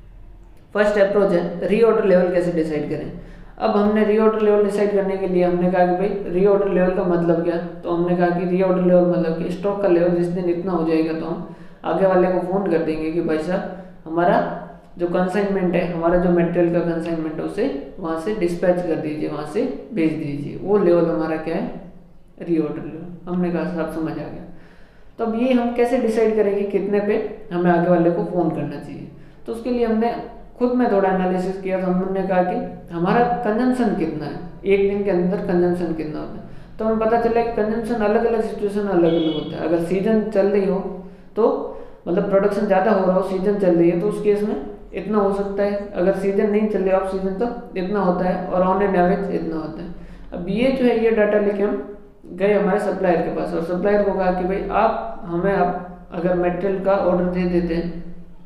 फर्स्ट अप्रोच है री ऑर्डर लेवल कैसे डिसाइड करें। अब हमने री ऑर्डर लेवल डिसाइड करने के लिए हमने कहा कि भाई री ऑर्डर लेवल का मतलब क्या, तो हमने कहा कि री ऑर्डर लेवल मतलब कि स्टॉक का लेवल जिस दिन इतना हो जाएगा तो हम आगे वाले को फ़ोन कर देंगे कि भाई साहब हमारा जो कंसाइनमेंट है, हमारा जो मटेरियल का कंसाइनमेंट है उसे वहाँ से डिस्पैच कर दीजिए, वहाँ से भेज दीजिए। वो लेवल हमारा क्या है, री ऑर्डर लेवल। हमने कहा साहब समझ आ गया। तो अब ये हम कैसे डिसाइड करेंगे कितने पे हमें आगे वाले को फ़ोन करना चाहिए। तो उसके लिए हमने खुद में थोड़ा एनालिसिस किया। तो हमने कहा कि हमारा कंजम्पशन कितना है, एक दिन के अंदर कंजम्पशन कितना होता है। तो हमें पता चला कि कंजम्पशन अलग अलग सिचुएशन अलग अलग होता है। अगर सीजन चल रही हो तो मतलब प्रोडक्शन ज़्यादा हो रहा हो, सीजन चल रही है, तो उस केस में इतना हो सकता है। अगर सीजन नहीं चल रही ऑफ सीजन तो इतना होता है, और ऑन एन एवरेज इतना होता है। अब ये जो है ये डाटा लेके हम गए हमारे सप्लायर के पास, और सप्लायर को कहा कि भाई आप हमें आप अगर मटेरियल का ऑर्डर दे देते हैं,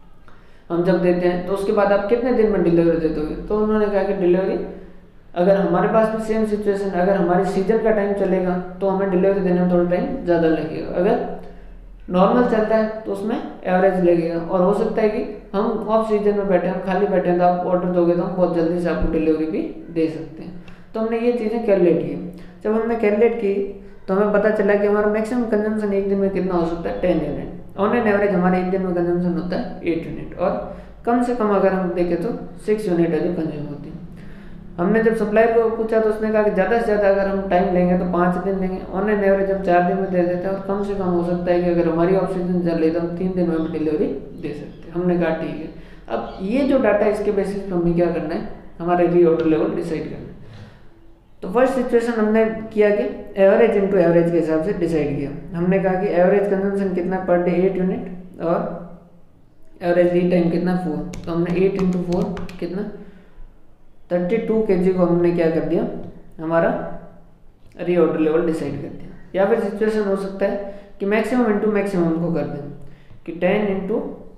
हम जब देते हैं तो उसके बाद आप कितने दिन में डिलीवरी दे दोगे। तो उन्होंने कहा कि डिलीवरी अगर हमारे पास भी सेम सिचुएशन, अगर हमारी सीजन का टाइम चलेगा तो हमें डिलीवरी देने में थोड़ा टाइम ज़्यादा लगेगा। अगर नॉर्मल चलता है तो उसमें एवरेज लगेगा, और हो सकता है कि हम ऑफ सीजन में बैठे, हम खाली बैठे हैं, तो आप ऑर्डर दोगे तो हम बहुत जल्दी से आपको डिलीवरी भी दे सकते हैं। तो हमने ये चीज़ें कैलकुलेट की। जब हमने कैलकुलेट की तो हमें पता चला कि हमारा मैक्सिमम कंजम्पशन एक दिन में कितना हो सकता है, ten unit. On an average हमारे एक दिन में कंजम्पशन होता है एट यूनिट, और कम से कम अगर हम देखें तो सिक्स यूनिट है जो कंज्यूम होती है। हमने जब सप्लायर को पूछा तो उसने कहा कि ज़्यादा से ज़्यादा अगर हम टाइम लेंगे तो पाँच दिन लेंगे, ऑन एन एवरेज हम चार दिन में दे देते हैं, और कम से कम हो सकता है कि अगर हमारी ऑफ सीजन चल रही तो हम तीन दिन में डिलीवरी दे सकते हैं। हमने कहा ठीक है। अब ये जो डाटा है इसके बेसिस पर हमें क्या करना है, हमारे रीऑर्डर लेवल डिसाइड करना है। तो फर्स्ट सिचुएशन हमने किया कि एवरेज इनटू एवरेज के हिसाब से डिसाइड किया। हमने कहा कि एवरेज कंजम्पशन कितना पर डे एट यूनिट और एवरेज लीड टाइम कितना फोर, तो हमने एट इंटू फोर कितना थर्टी टू के जी को हमने क्या कर दिया, हमारा रीऑर्डर लेवल डिसाइड कर दिया। या फिर सिचुएशन हो सकता है कि मैक्सिमम इंटू मैक्सिमम को कर दें कि टेन इंटू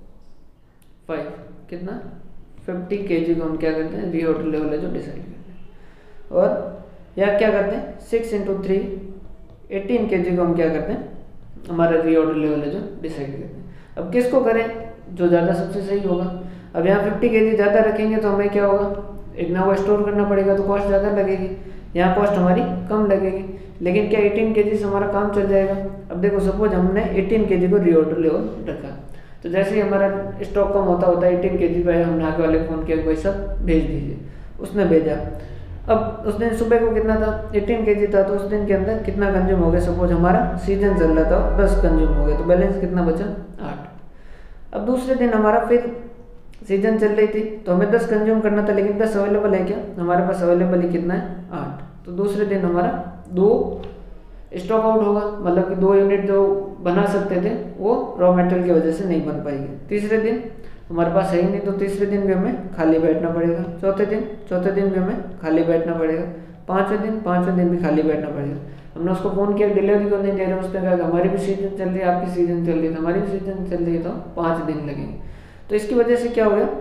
फाइव कितना फिफ्टी के जी को हम क्या करते हैं, रीऑर्डर लेवल है जो डिसाइड करते हैं। और या क्या करते हैं, सिक्स इंटू थ्री एटीन के जी को हम क्या करते हैं, हमारा रीऑर्डर लेवल है जो डिसाइड करते हैं। अब किसको करें, जो ज़्यादा सबसे सही होगा। अब यहाँ फिफ्टी के जी ज़्यादा रखेंगे तो हमें क्या होगा, इतना वो स्टोर करना पड़ेगा तो कॉस्ट ज़्यादा लगेगी, यहाँ कॉस्ट हमारी कम लगेगी। लेकिन क्या एटीन के जी से हमारा काम चल जाएगा। अब देखो सपोज हमने एटीन के जी को रीऑर्डर लेवल रखा, तो जैसे ही हमारा स्टॉक कम होता होता है एटीन के जी पे हमने आगे वाले फ़ोन किया भाई सब भेज दीजिए, उसने भेजा। अब उस दिन सुबह को कितना था, एटीन के जी था, तो उस दिन के अंदर कितना कंज्यूम हो गया, सपोज हमारा सीजन चल रहा था दस कंज्यूम हो गया, तो बैलेंस कितना बचा, आठ। अब दूसरे दिन हमारा फिर सीजन चल रही थी तो हमें दस कंज्यूम करना था, लेकिन दस अवेलेबल है क्या, हमारे पास अवेलेबल ही कितना है, आठ। तो दूसरे दिन हमारा दो स्टॉक आउट होगा, मतलब कि दो यूनिट जो बना सकते थे वो रॉ मटेरियल की वजह से नहीं बन पाएंगे। तीसरे दिन हमारे पास है ही नहीं, तो तीसरे दिन भी हमें खाली बैठना पड़ेगा। चौथे दिन चौथे दिन भी हमें खाली बैठना पड़ेगा। पाँचवें दिन पाँचवें दिन भी खाली बैठना पड़ेगा। हमने उसको फ़ोन किया डिलीवरी को नहीं दे रहे, उसने कहा कि हमारी भी सीजन चल रही है, आपकी सीजन चल रही है, हमारी भी सीजन चल रही है, तो पाँच दिन लगेंगे। तो इसकी वजह से क्या हो गया,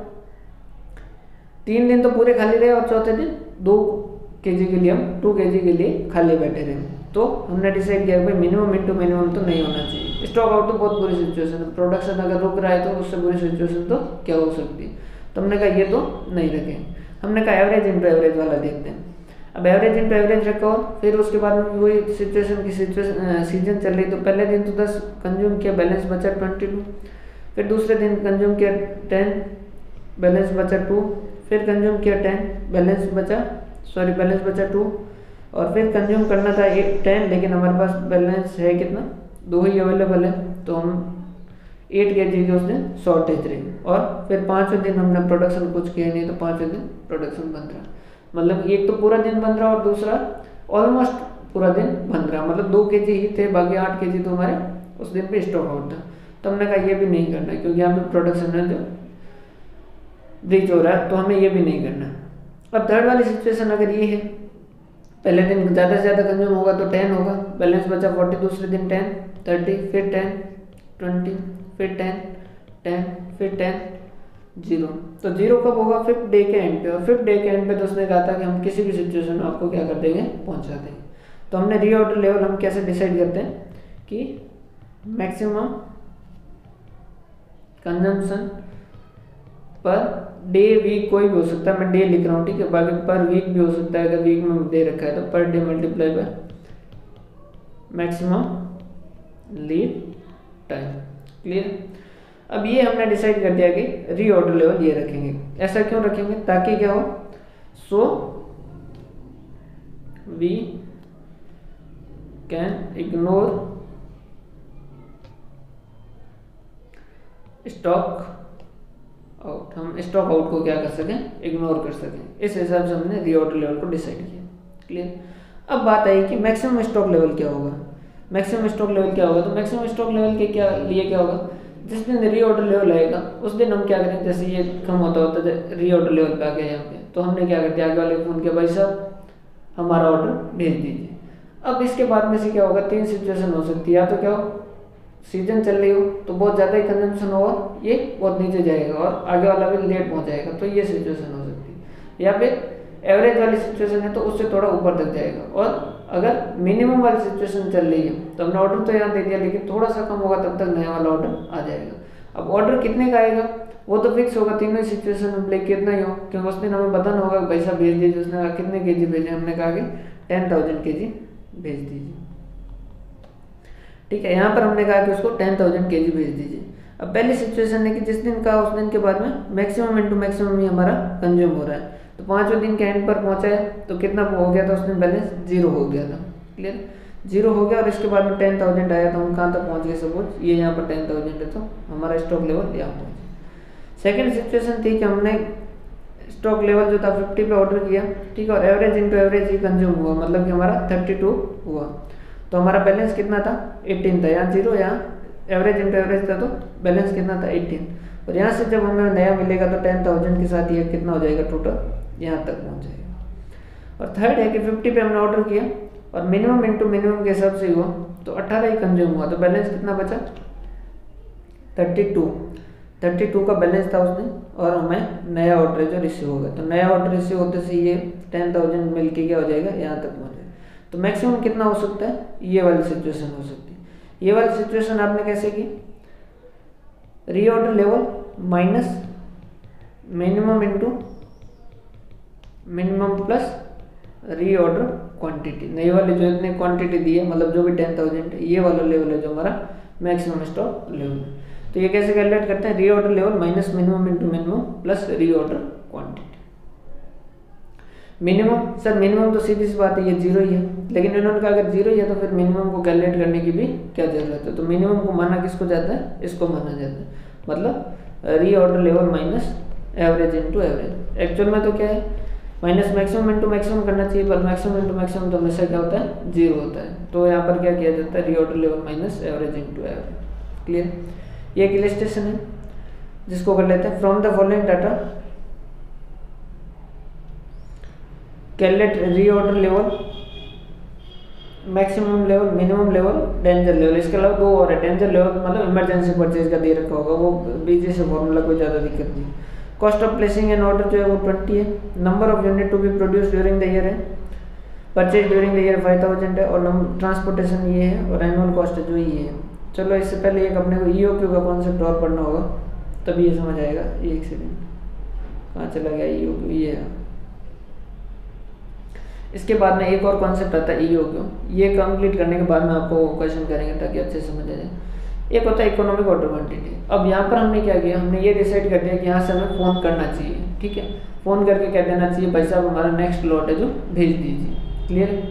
तीन दिन तो पूरे खाली रहे और चौथे दिन दो के जी के लिए हम टू के जी के लिए खाली बैठे रहे। तो हमने डिसाइड किया भाई मिनिमम इंटू मिनिमम तो नहीं होना चाहिए। स्टॉक आउट तो बहुत बुरी सिचुएशन है, प्रोडक्शन अगर रुक रहा है तो उससे बुरी सिचुएशन तो क्या हो सकती है। तो हमने कहा ये तो नहीं रखें। हमने कहा एवरेज इंटू एवरेज वाला देखते हैं। अब एवरेज इंटू एवरेज रखा और फिर उसके बाद में वही सिचुएशन की सिचुएशन सीजन चल रही, तो पहले दिन तो दस कंज्यूम किया, बैलेंस बचा ट्वेंटी टू। फिर दूसरे दिन कंज्यूम किया टेन, बैलेंस बचा टू। फिर कंज्यूम किया टेन, बैलेंस बचा सॉरी बैलेंस बचा टू। और फिर कंज्यूम करना था एट टेन, लेकिन हमारे पास बैलेंस है कितना, दो ही अवेलेबल है, तो हम एट के जी के उस दिन शॉर्टेज रही। और फिर पाँचवें दिन हमने प्रोडक्शन कुछ किया नहीं, तो पाँचवें दिन प्रोडक्शन बन रहा, मतलब एक तो पूरा दिन बन रहा और दूसरा ऑलमोस्ट पूरा दिन बन रहा, मतलब दो के जी ही थे, बाकी आठ के जी तो हमारे उस दिन पे स्टॉक आउट था। तो हमने कहा ये भी नहीं करना है, क्योंकि यहाँ पे प्रोडक्शन है जो ब्रीच हो रहा है, तो हमें ये भी नहीं करना। अब थर्ड वाली सिचुएशन अगर ये है, पहले दिन ज़्यादा से ज़्यादा कंज्यूम होगा तो टेन होगा, बैलेंस बचा फोर्टी, दूसरे दिन टेन, थर्टी, फिर टेन, ट्वेंटी, फिर टेन, टेन, फिर टेन, जीरो। तो जीरो कब होगा, फिफ्थ डे के एंड पे। और फिफ्थ डे के एंड पे तो उसने कहा था कि हम किसी भी सिचुएशन में आपको क्या कर देंगे, पहुंचा देंगे। तो हमने रीऑर्डर लेवल हम कैसे डिसाइड करते हैं कि maximum consumption per day week कोई भी हो सकता है, मैं डे लिख रहा हूँ ठीक है, बाकी पर वीक भी हो सकता है, अगर वीक में दे रखा है तो per day multiply by maximum lead time. Clear. अब ये हमने डिसाइड कर दिया कि रीऑर्डर लेवल ये रखेंगे। ऐसा क्यों रखेंगे, ताकि क्या हो, so we can ignore stock out, हम स्टॉक आउट को क्या कर सकें, इग्नोर कर सकें। इस हिसाब से हमने रीऑर्डर लेवल को डिसाइड किया। क्लियर। अब बात आई कि मैक्सिमम स्टॉक लेवल क्या होगा। मैक्सिमम स्टॉक लेवल क्या होगा, तो मैक्सिमम स्टॉक लेवल के क्या लिए क्या होगा, जिस दिन रीऑर्डर लेवल आएगा उस दिन हम क्या करें, जैसे ये कम होता होता है रीऑर्डर लेवल पे आ गया यहाँ पे, तो हमने क्या कर दिया, आगे वाले फोन किया भाई साहब हमारा ऑर्डर भेज दीजिए। अब इसके बाद में से क्या होगा, तीन सिचुएशन हो सकती है, या तो क्या हो सीजन चल रही हो तो बहुत ज़्यादा ही कंजम्पशन हो और ये बहुत नीचे जाएगा और आगे वाला भी लेट पहुंच जाएगा, तो ये सिचुएशन हो सकती है। या फिर एवरेज वाली सिचुएशन है तो उससे थोड़ा ऊपर तक जाएगा। और अगर मिनिमम वाली सिचुएशन चल रही है तो हमने ऑर्डर तो यहाँ दे दिया, लेकिन थोड़ा सा कम होगा तब तक नया वाला ऑर्डर आ जाएगा। अब ऑर्डर कितने का आएगा वो तो फिक्स होगा, तीनों ही सिचुएशन में ब्लेक कितना ही हो, क्योंकि उस दिन हमें बताना होगा कि पैसा भेज दीजिए। उसने कहा कितने के जी भेजें, हमने कहा कि टेन थाउजेंड के जी भेज दीजिए। ठीक है, यहाँ पर हमने कहा कि उसको टेन थाउजेंड के जी भेज दीजिए। अब पहली सिचुएशन है कि जिस दिन का उस दिन के बाद में मैक्सिमम इंटू मैक्सिमम ही हमारा कंज्यूम हो रहा है, तो पाँचवें दिन के एंड पर पहुंचा है तो कितना हो गया था उसमें बैलेंस, जीरो हो गया था। क्लियर, जीरो हो गया और इसके बाद में टेन थाउजेंड आया था, हम कहाँ तक पहुँच गए, सपोज ये यहाँ पर टेन थाउजेंड है तो हमारा स्टॉक लेवल यहाँ पहुँचे। सेकेंड सिचुएशन थी कि हमने स्टॉक लेवल जो था फिफ्टी पे ऑर्डर किया, ठीक है, और एवरेज इंटू एवरेज ही कंज्यूम हुआ, मतलब कि हमारा थर्टी टू हुआ, तो हमारा बैलेंस कितना था, एटीन था। यहाँ जीरो, यहाँ एवरेज इंटू एवरेज था तो बैलेंस कितना था, एटीन। और यहाँ से जब हमें नया मिलेगा तो टेन थाउजेंड के साथ ये कितना हो जाएगा, टोटल यहाँ तक पहुँच जाएगा। और थर्ड है कि फिफ्टी पे हमने ऑर्डर किया और मिनिमम इंटू मिनिमम के हिसाब से हुआ तो अट्ठारह ही कंज्यूम हुआ, तो बैलेंस कितना बचा, थर्टी टू। थर्टी टू का बैलेंस था उसमें और हमें नया ऑर्डर जो रिसीव होगा, तो नया ऑर्डर रिसीव होते से ये टेन थाउजेंड मिल के क्या हो जाएगा, यहाँ तक पहुँच जाएगा। तो मैक्सिमम कितना हो सकता है, ये वाली सिचुएशन हो सकती है। ये वाली सिचुएशन आपने कैसे की, reorder level minus minimum into minimum plus reorder quantity. नई वाली जो इतनी क्वांटिटी दी है, मतलब जो भी टेन थाउजेंड है, ये वाला लेवल है जो हमारा मैक्सिमम स्टॉक लेवल है। तो ये कैसे कैलकुलेट करते हैं, reorder level minus minimum into minimum plus reorder quantity. Minimum, sir minimum तो सीधी सी बात है ये जीरो ही है, लेकिन इन्होंने कहा अगर जीरो ही है तो फिर मिनिमम को कैलकुलेट करने की भी क्या जरूरत है, तो मिनिमम को माना किसको जाता है, इसको माना जाता है, मतलब reorder level minus average into average. Actual में तो क्या है, माइनस मैक्सिमम इंटू मैक्सिमम करना चाहिए, पर मैक्सिमम इंटू मैक्सिमम तो हमेशा क्या होता है, जीरो होता है, तो यहाँ पर क्या किया जाता है, reorder level minus average into average. Clear, ये एक इलस्ट्रेशन है जिसको कर लेते हैं, from the following data calculate reorder level, maximum level, minimum level, danger level. इसके अलावा दो और है, डेंजर लेवल मतलब इमरजेंसी परचेज का दे रखा होगा, वो बीजी से फॉर्मूला कोई ज़्यादा दिक्कत नहीं। Cost of placing an order जो है वो ट्वेंटी है, number of unit to be produce during the year है, purchase during the year five thousand है, और ट्रांसपोर्टेशन ये है, और एनुअल कॉस्ट जो ये है। चलो इससे पहले एक अपने को ई ओ क्यू का कॉन्सेप्ट और पढ़ना होगा तभी ये समझ आएगा। ये एक सेकेंड, कहाँ चला गया ई ओ क्यू, ये है। इसके बाद में एक और कॉन्सेप्ट आता है ई ओ क्यू, ये कंप्लीट करने के बाद में आपको क्वेश्चन करेंगे ताकि अच्छे से समझ आ जाए। एक होता है इकोनॉमिक ऑर्डर क्वांटिटी। अब यहाँ पर हमने क्या किया, हमने ये डिसाइड कर दिया कि यहाँ से हमें फ़ोन करना चाहिए, ठीक है, फ़ोन करके कह देना चाहिए भाई साहब हमारा नेक्स्ट लॉट है जो भेज दीजिए। क्लियर है।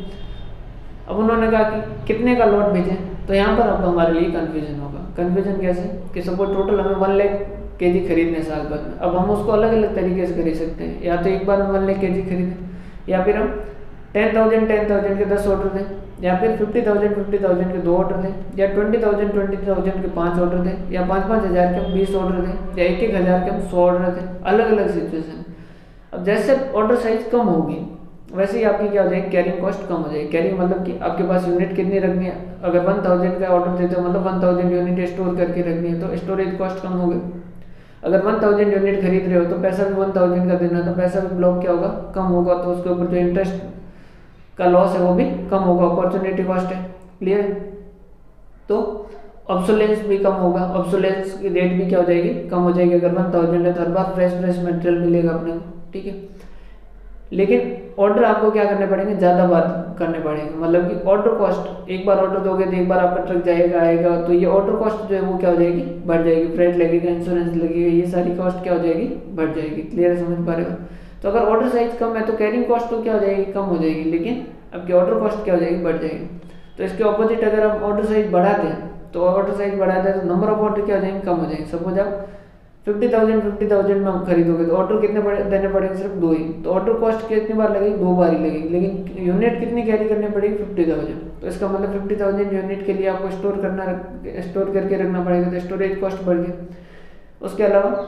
अब उन्होंने कहा कि कितने का लॉट भेजें, तो यहाँ पर अब हमारे लिए कन्फ्यूजन होगा। कन्फ्यूजन कैसे कि सपोज टोटल हमें वन लाख के जी खरीदने साल भर में, अब हम उसको अलग अलग तरीके से खरीद सकते हैं, या तो एक बार में वन लाख के जी खरीदें, या फिर हम टेन थाउजेंड टेन थाउजेंड के दस ऑर्डर दें, या फिर फिफ्टी थाउजेंड फिफ्टी थाउजेंड के दो ऑर्डर दें, या ट्वेंटी थाउजेंड ट्वेंटी थाउजेंड के पाँच ऑर्डर दें, या पाँच पाँच हज़ार के हम बीस ऑर्डर दें, या एक एक हज़ार के हम सौ ऑर्डर दें, अलग अलग सिचुएशन। अब जैसे ऑर्डर साइज कम होगी वैसे ही आपकी क्या हो जाएगी, कैरिंग कॉस्ट कम हो जाएगी। कैरिंग मतलब कि आपके पास यूनिट कितनी रखनी है, अगर वन थाउजेंड का ऑर्डर देते हो मतलब वन थाउजेंड यूनिट स्टोर करके रखनी है तो स्टोरेज कॉस्ट कम होगी। अगर वन थाउजेंड यूनिट खरीद रहे हो तो पैसा भी वन थाउजेंड का देना, तो पैसा भी ब्लॉक क्या होगा, कम होगा, तो उसके ऊपर जो इंटरेस्ट का लॉस है वो भी कम होगा, अपॉर्चुनिटी कॉस्ट है। क्लियर। तो ऑब्सोलेंस भी कम होगा, ऑब्सोलेंस की रेट भी क्या हो जाएगी, कम हो जाएगी। अगर वन थाउजेंड है तो हर बार फ्रेश फ्रेश मटेरियल मिलेगा अपने को, ठीक है। लेकिन ऑर्डर आपको क्या करने पड़ेंगे, ज़्यादा बार करने पड़ेंगे, मतलब कि ऑर्डर कॉस्ट, एक बार ऑर्डर दोगे तो एक बार आपका ट्रक जाएगा आएगा, तो ये ऑर्डर कॉस्ट जो है वो क्या हो जाएगी, बढ़ जाएगी, फ्रेट लगेगा, इंश्योरेंस लगेगा, ये सारी कॉस्ट क्या हो जाएगी, बढ़ जाएगी। क्लियर समझ पा रहे हो। तो अगर ऑर्डर साइज कम है तो कैरिंग कॉस्ट तो क्या हो जाएगी, कम हो जाएगी, लेकिन आपकी ऑर्डर कॉस्ट क्या हो जाएगी, बढ़ जाएगी। तो इसके ऑपोजिट अगर हम ऑर्डर साइज बढ़ाते हैं तो ऑर्डर साइज बढ़ाते हैं तो नंबर ऑफ ऑर्डर क्या हो जाएंगे, कम हो जाएंगे। सपोज आप फिफ्टी थाउजेंड फिफ्टी थाउजेंड में हम खरीदोगे तो ऑर्डर कितने पड़े देने पड़ेंगे, सिर्फ दो ही, तो ऑर्डर कॉस्ट कितनी बार लगेगी, दो बार ही लगेगी, लेकिन यूनिट कितनी कैरी करनी पड़ेगी, फिफ्टी थाउजेंड। तो इसका मतलब फिफ्टी थाउजेंड यूनिट के लिए आपको स्टोर करना स्टोर करके रखना पड़ेगा, तो स्टोरेज कॉस्ट बढ़ गया। उसके अलावा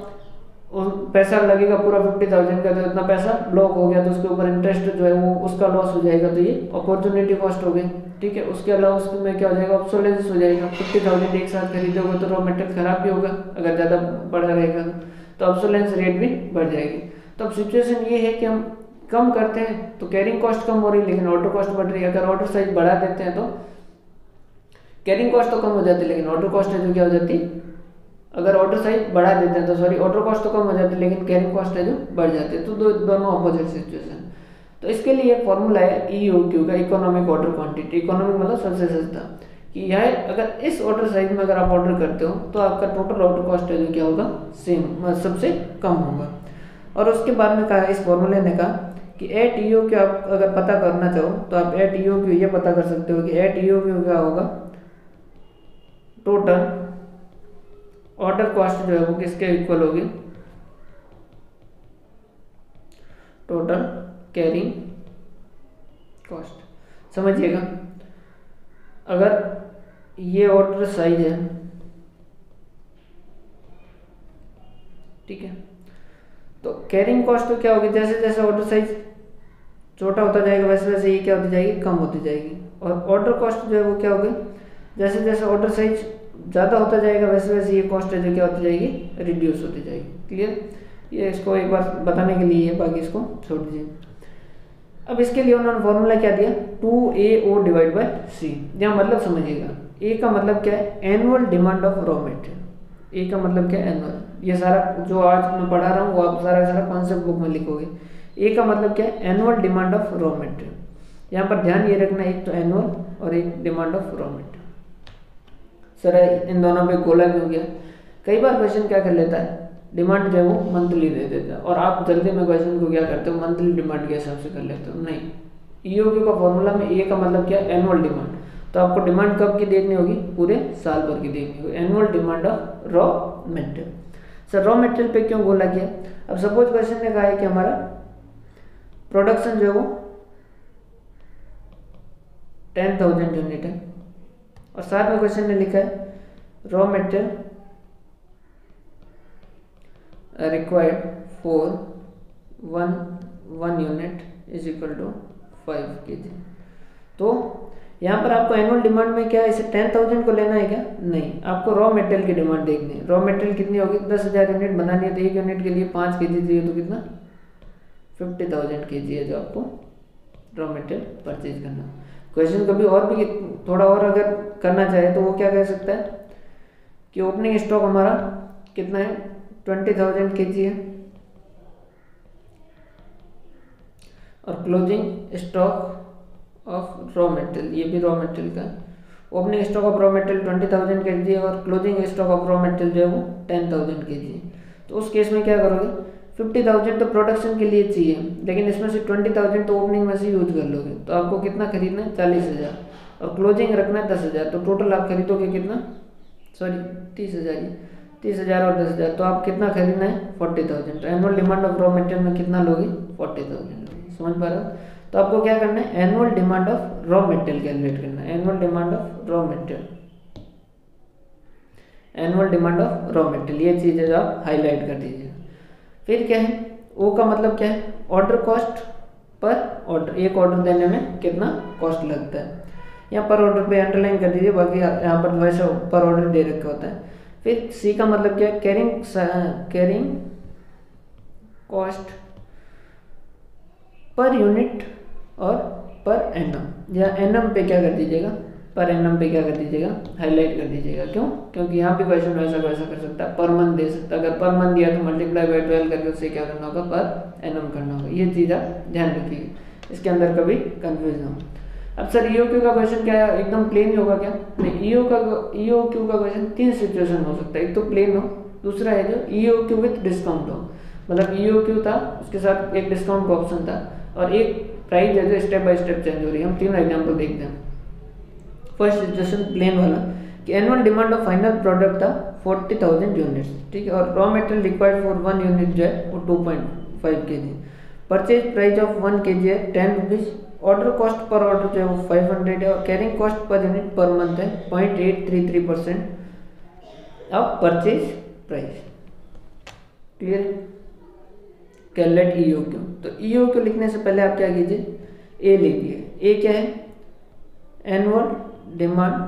पैसा लगेगा पूरा फिफ्टी थाउजेंड का, तो इतना पैसा ब्लॉक हो गया तो उसके ऊपर इंटरेस्ट जो है वो उसका लॉस हो जाएगा, तो ये अपॉर्चुनिटी कॉस्ट हो गई, ठीक है। उसके अलावा उसमें क्या हो जाएगा, ऑब्सोलेंस हो जाएगा। फिफ्टी थाउजेंड एक साथ खरीदोगे तो रॉ मटेरियल खराब भी होगा अगर ज़्यादा बढ़ा रहेगा तो ऑब्सोलेंस रेट भी बढ़ जाएगी। तो अब सिचुएशन ये है कि हम कम करते हैं तो कैरिंग कॉस्ट कम हो रही है लेकिन ऑर्डर कॉस्ट बढ़ रही है। अगर ऑर्डर साइज बढ़ा देते हैं तो कैरिंग कॉस्ट तो कम हो जाती है लेकिन ऑर्डर कॉस्ट है जो क्या हो जाती है, अगर ऑर्डर साइज बढ़ा देते हैं तो सॉरी ऑर्डर कॉस्ट तो कम हो जाती है लेकिन कैरिंग कॉस्ट है जो बढ़ जाती है। तो दो दोनों अपोजिट सिचुएशन। तो इसके लिए एक फॉर्मूला है ई ओ क्यू का, इकोनॉमिक ऑर्डर क्वांटिटी। इकोनॉमिक मतलब सबसे सस्ता, कि यह अगर इस ऑर्डर साइज में अगर आप ऑर्डर करते हो तो आपका टोटल ऑर्डर कॉस्ट है जो क्या होगा, सेम सबसे कम होगा। और उसके बाद में कहा, इस फॉर्मूले ने कहा कि एट ई ओ क्यू आप अगर पता करना चाहो तो आप एट ई ओ क्यू ये पता कर सकते हो कि एट ई ओ क्यू क्या होगा, टोटल ऑर्डर कॉस्ट जो है वो किसके इक्वल होगी, टोटल कैरिंग कॉस्ट। समझिएगा, अगर ये ऑर्डर साइज है, ठीक है, तो कैरिंग कॉस्ट तो क्या होगी, जैसे जैसे ऑर्डर साइज छोटा होता जाएगा वैसे वैसे ये क्या होती जाएगी, कम होती जाएगी। और ऑर्डर कॉस्ट जो है वो क्या होगी, जैसे जैसे ऑर्डर साइज ज़्यादा होता जाएगा वैसे वैसे ये कॉस्ट है जो क्या होती जाएगी, रिड्यूस होती जाएगी। क्लियर, ये इसको एक बार बताने के लिए है, बाकी इसको छोड़ दीजिए। अब इसके लिए उन्होंने फॉर्मूला क्या दिया, two A O divide by C. यहाँ मतलब समझिएगा, ए का मतलब क्या है, annual demand of raw material. A का मतलब क्या है, एनुअल। ये सारा जो आज मैं पढ़ा रहा हूँ वो आप सारा सारा कॉन्सेप्ट बुक में लिखोगे। ए का मतलब क्या है, annual demand of raw material. यहाँ पर ध्यान ये रखना, एक तो एनुअल और एक demand of raw material. Sir इन दोनों पे गोला क्यों गया, कई बार क्वेश्चन क्या कर लेता है, डिमांड जो है वो मंथली दे देता है और आप जल्दी में क्वेश्चन को क्या करते हो, मंथली डिमांड के हिसाब से कर लेते हो। नहीं, ईओक्यू का फॉर्मूला में ए का मतलब क्या है, एनुअल डिमांड। तो आपको डिमांड कब की देखनी होगी, पूरे साल भर की देखनी होगी, annual demand of raw material. Sir raw material पे क्यों गोला किया, अब सपोज क्वेश्चन ने कहा है कि हमारा प्रोडक्शन जो है वो टेन थाउजेंड यूनिट है और साथ में क्वेश्चन ने लिखा है raw material required for one one unit is equal to five K G. तो यहाँ पर आपको एनुअल डिमांड में क्या इसे टेन थाउजेंड को लेना है क्या, नहीं, आपको रॉ मटेरियल की डिमांड देखनी है। रॉ मटेरियल कितनी होगी, दस हज़ार यूनिट बनानी है तो एक यूनिट के लिए पाँच के जी चाहिए, तो कितना, फिफ्टी थाउजेंड के जी है जो आपको रॉ मटेरियल परचेज करना। क्वेश्चन कभी और भी थोड़ा और अगर करना चाहे तो वो क्या कह सकता है कि ओपनिंग स्टॉक हमारा कितना है, ट्वेंटी थाउजेंड के जी है और closing stock of raw material, ये भी रॉ मटेरियल का, opening stock of raw material twenty thousand K G और closing stock of raw material जो है वो टेन थाउजेंड के जी। तो उस केस में क्या करोगे, फिफ्टी थाउजेंड तो प्रोडक्शन के लिए चाहिए, लेकिन इसमें से ट्वेंटी थाउजेंड तो ओपनिंग में से यूज कर लोगे, तो आपको कितना खरीदना है, चालीस हज़ार और क्लोजिंग रखना है दस हज़ार। तो टोटल आप खरीदोगे कितना, सॉरी तीस हज़ार ही, तीस हज़ार और दस हज़ार, तो आप कितना खरीदना है, फोर्टी थाउजेंड। तो annual demand of raw material में कितना लोगे, फोर्टी थाउजेंड लोगे। समझ पा रहे हो, तो आपको क्या करना है, annual demand of raw material calculate करना है, annual demand of raw material, annual demand of raw material, ये चीज़ है जो आप हाईलाइट कर दीजिए। फिर क्या है, ओ का मतलब क्या है, ऑर्डर कॉस्ट पर ऑर्डर, एक ऑर्डर देने में कितना कॉस्ट लगता है, यहाँ पर ऑर्डर पे अंडरलाइन कर दीजिए, बाकी यहाँ पर वैसे पर ऑर्डर दे रखा होता है। फिर सी का मतलब क्या है, carrying carrying cost per unit और पर एनम, या एनम पे क्या कर दीजिएगा, पर एनम पे क्या कर दीजिएगा, हाईलाइट कर दीजिएगा। क्यों, क्योंकि यहाँ पे क्वेश्चन वैसा वैसा कर सकता है, पर मंथ दे सकता है, अगर पर मंथ दिया तो मल्टीप्लाई बाई ट्वेल्व करके उससे क्या करना होगा, पर एनम करना होगा। ये चीज़ आप ध्यान रखिए, इसके अंदर कभी कंफ्यूज ना हो। अब सर ईओक्यू का क्वेश्चन क्या है, एकदम प्लेन ही होगा क्या, नहीं, ईओ का ईओक्यू का क्वेश्चन तीन सिचुएशन हो सकता है, एक तो प्लेन हो, दूसरा है जो ईओक्यू विथ डिस्काउंट हो, मतलब ईओक्यू था उसके साथ एक डिस्काउंट का ऑप्शन था, और एक प्राइस है जो स्टेप बाय स्टेप चेंज हो रही है। हम तीनों एग्जाम्पल देखते हैं। फर्स्ट सिचुएशन प्लेन वाला कि annual demand of final product था फोर्टी थाउजेंड यूनिट्स, ठीक है, और raw material required for one unit जो है वो two point five K G, purchase price of one K G है ten rupees, order cost per order जो है वो फाइव हंड्रेड है और carrying cost per unit per month है point eight three three percent of purchase price. Clear, calculate E O Q. तो EOQ लिखने से पहले आप क्या कीजिए, ए लिखिए। ए क्या है, annual demand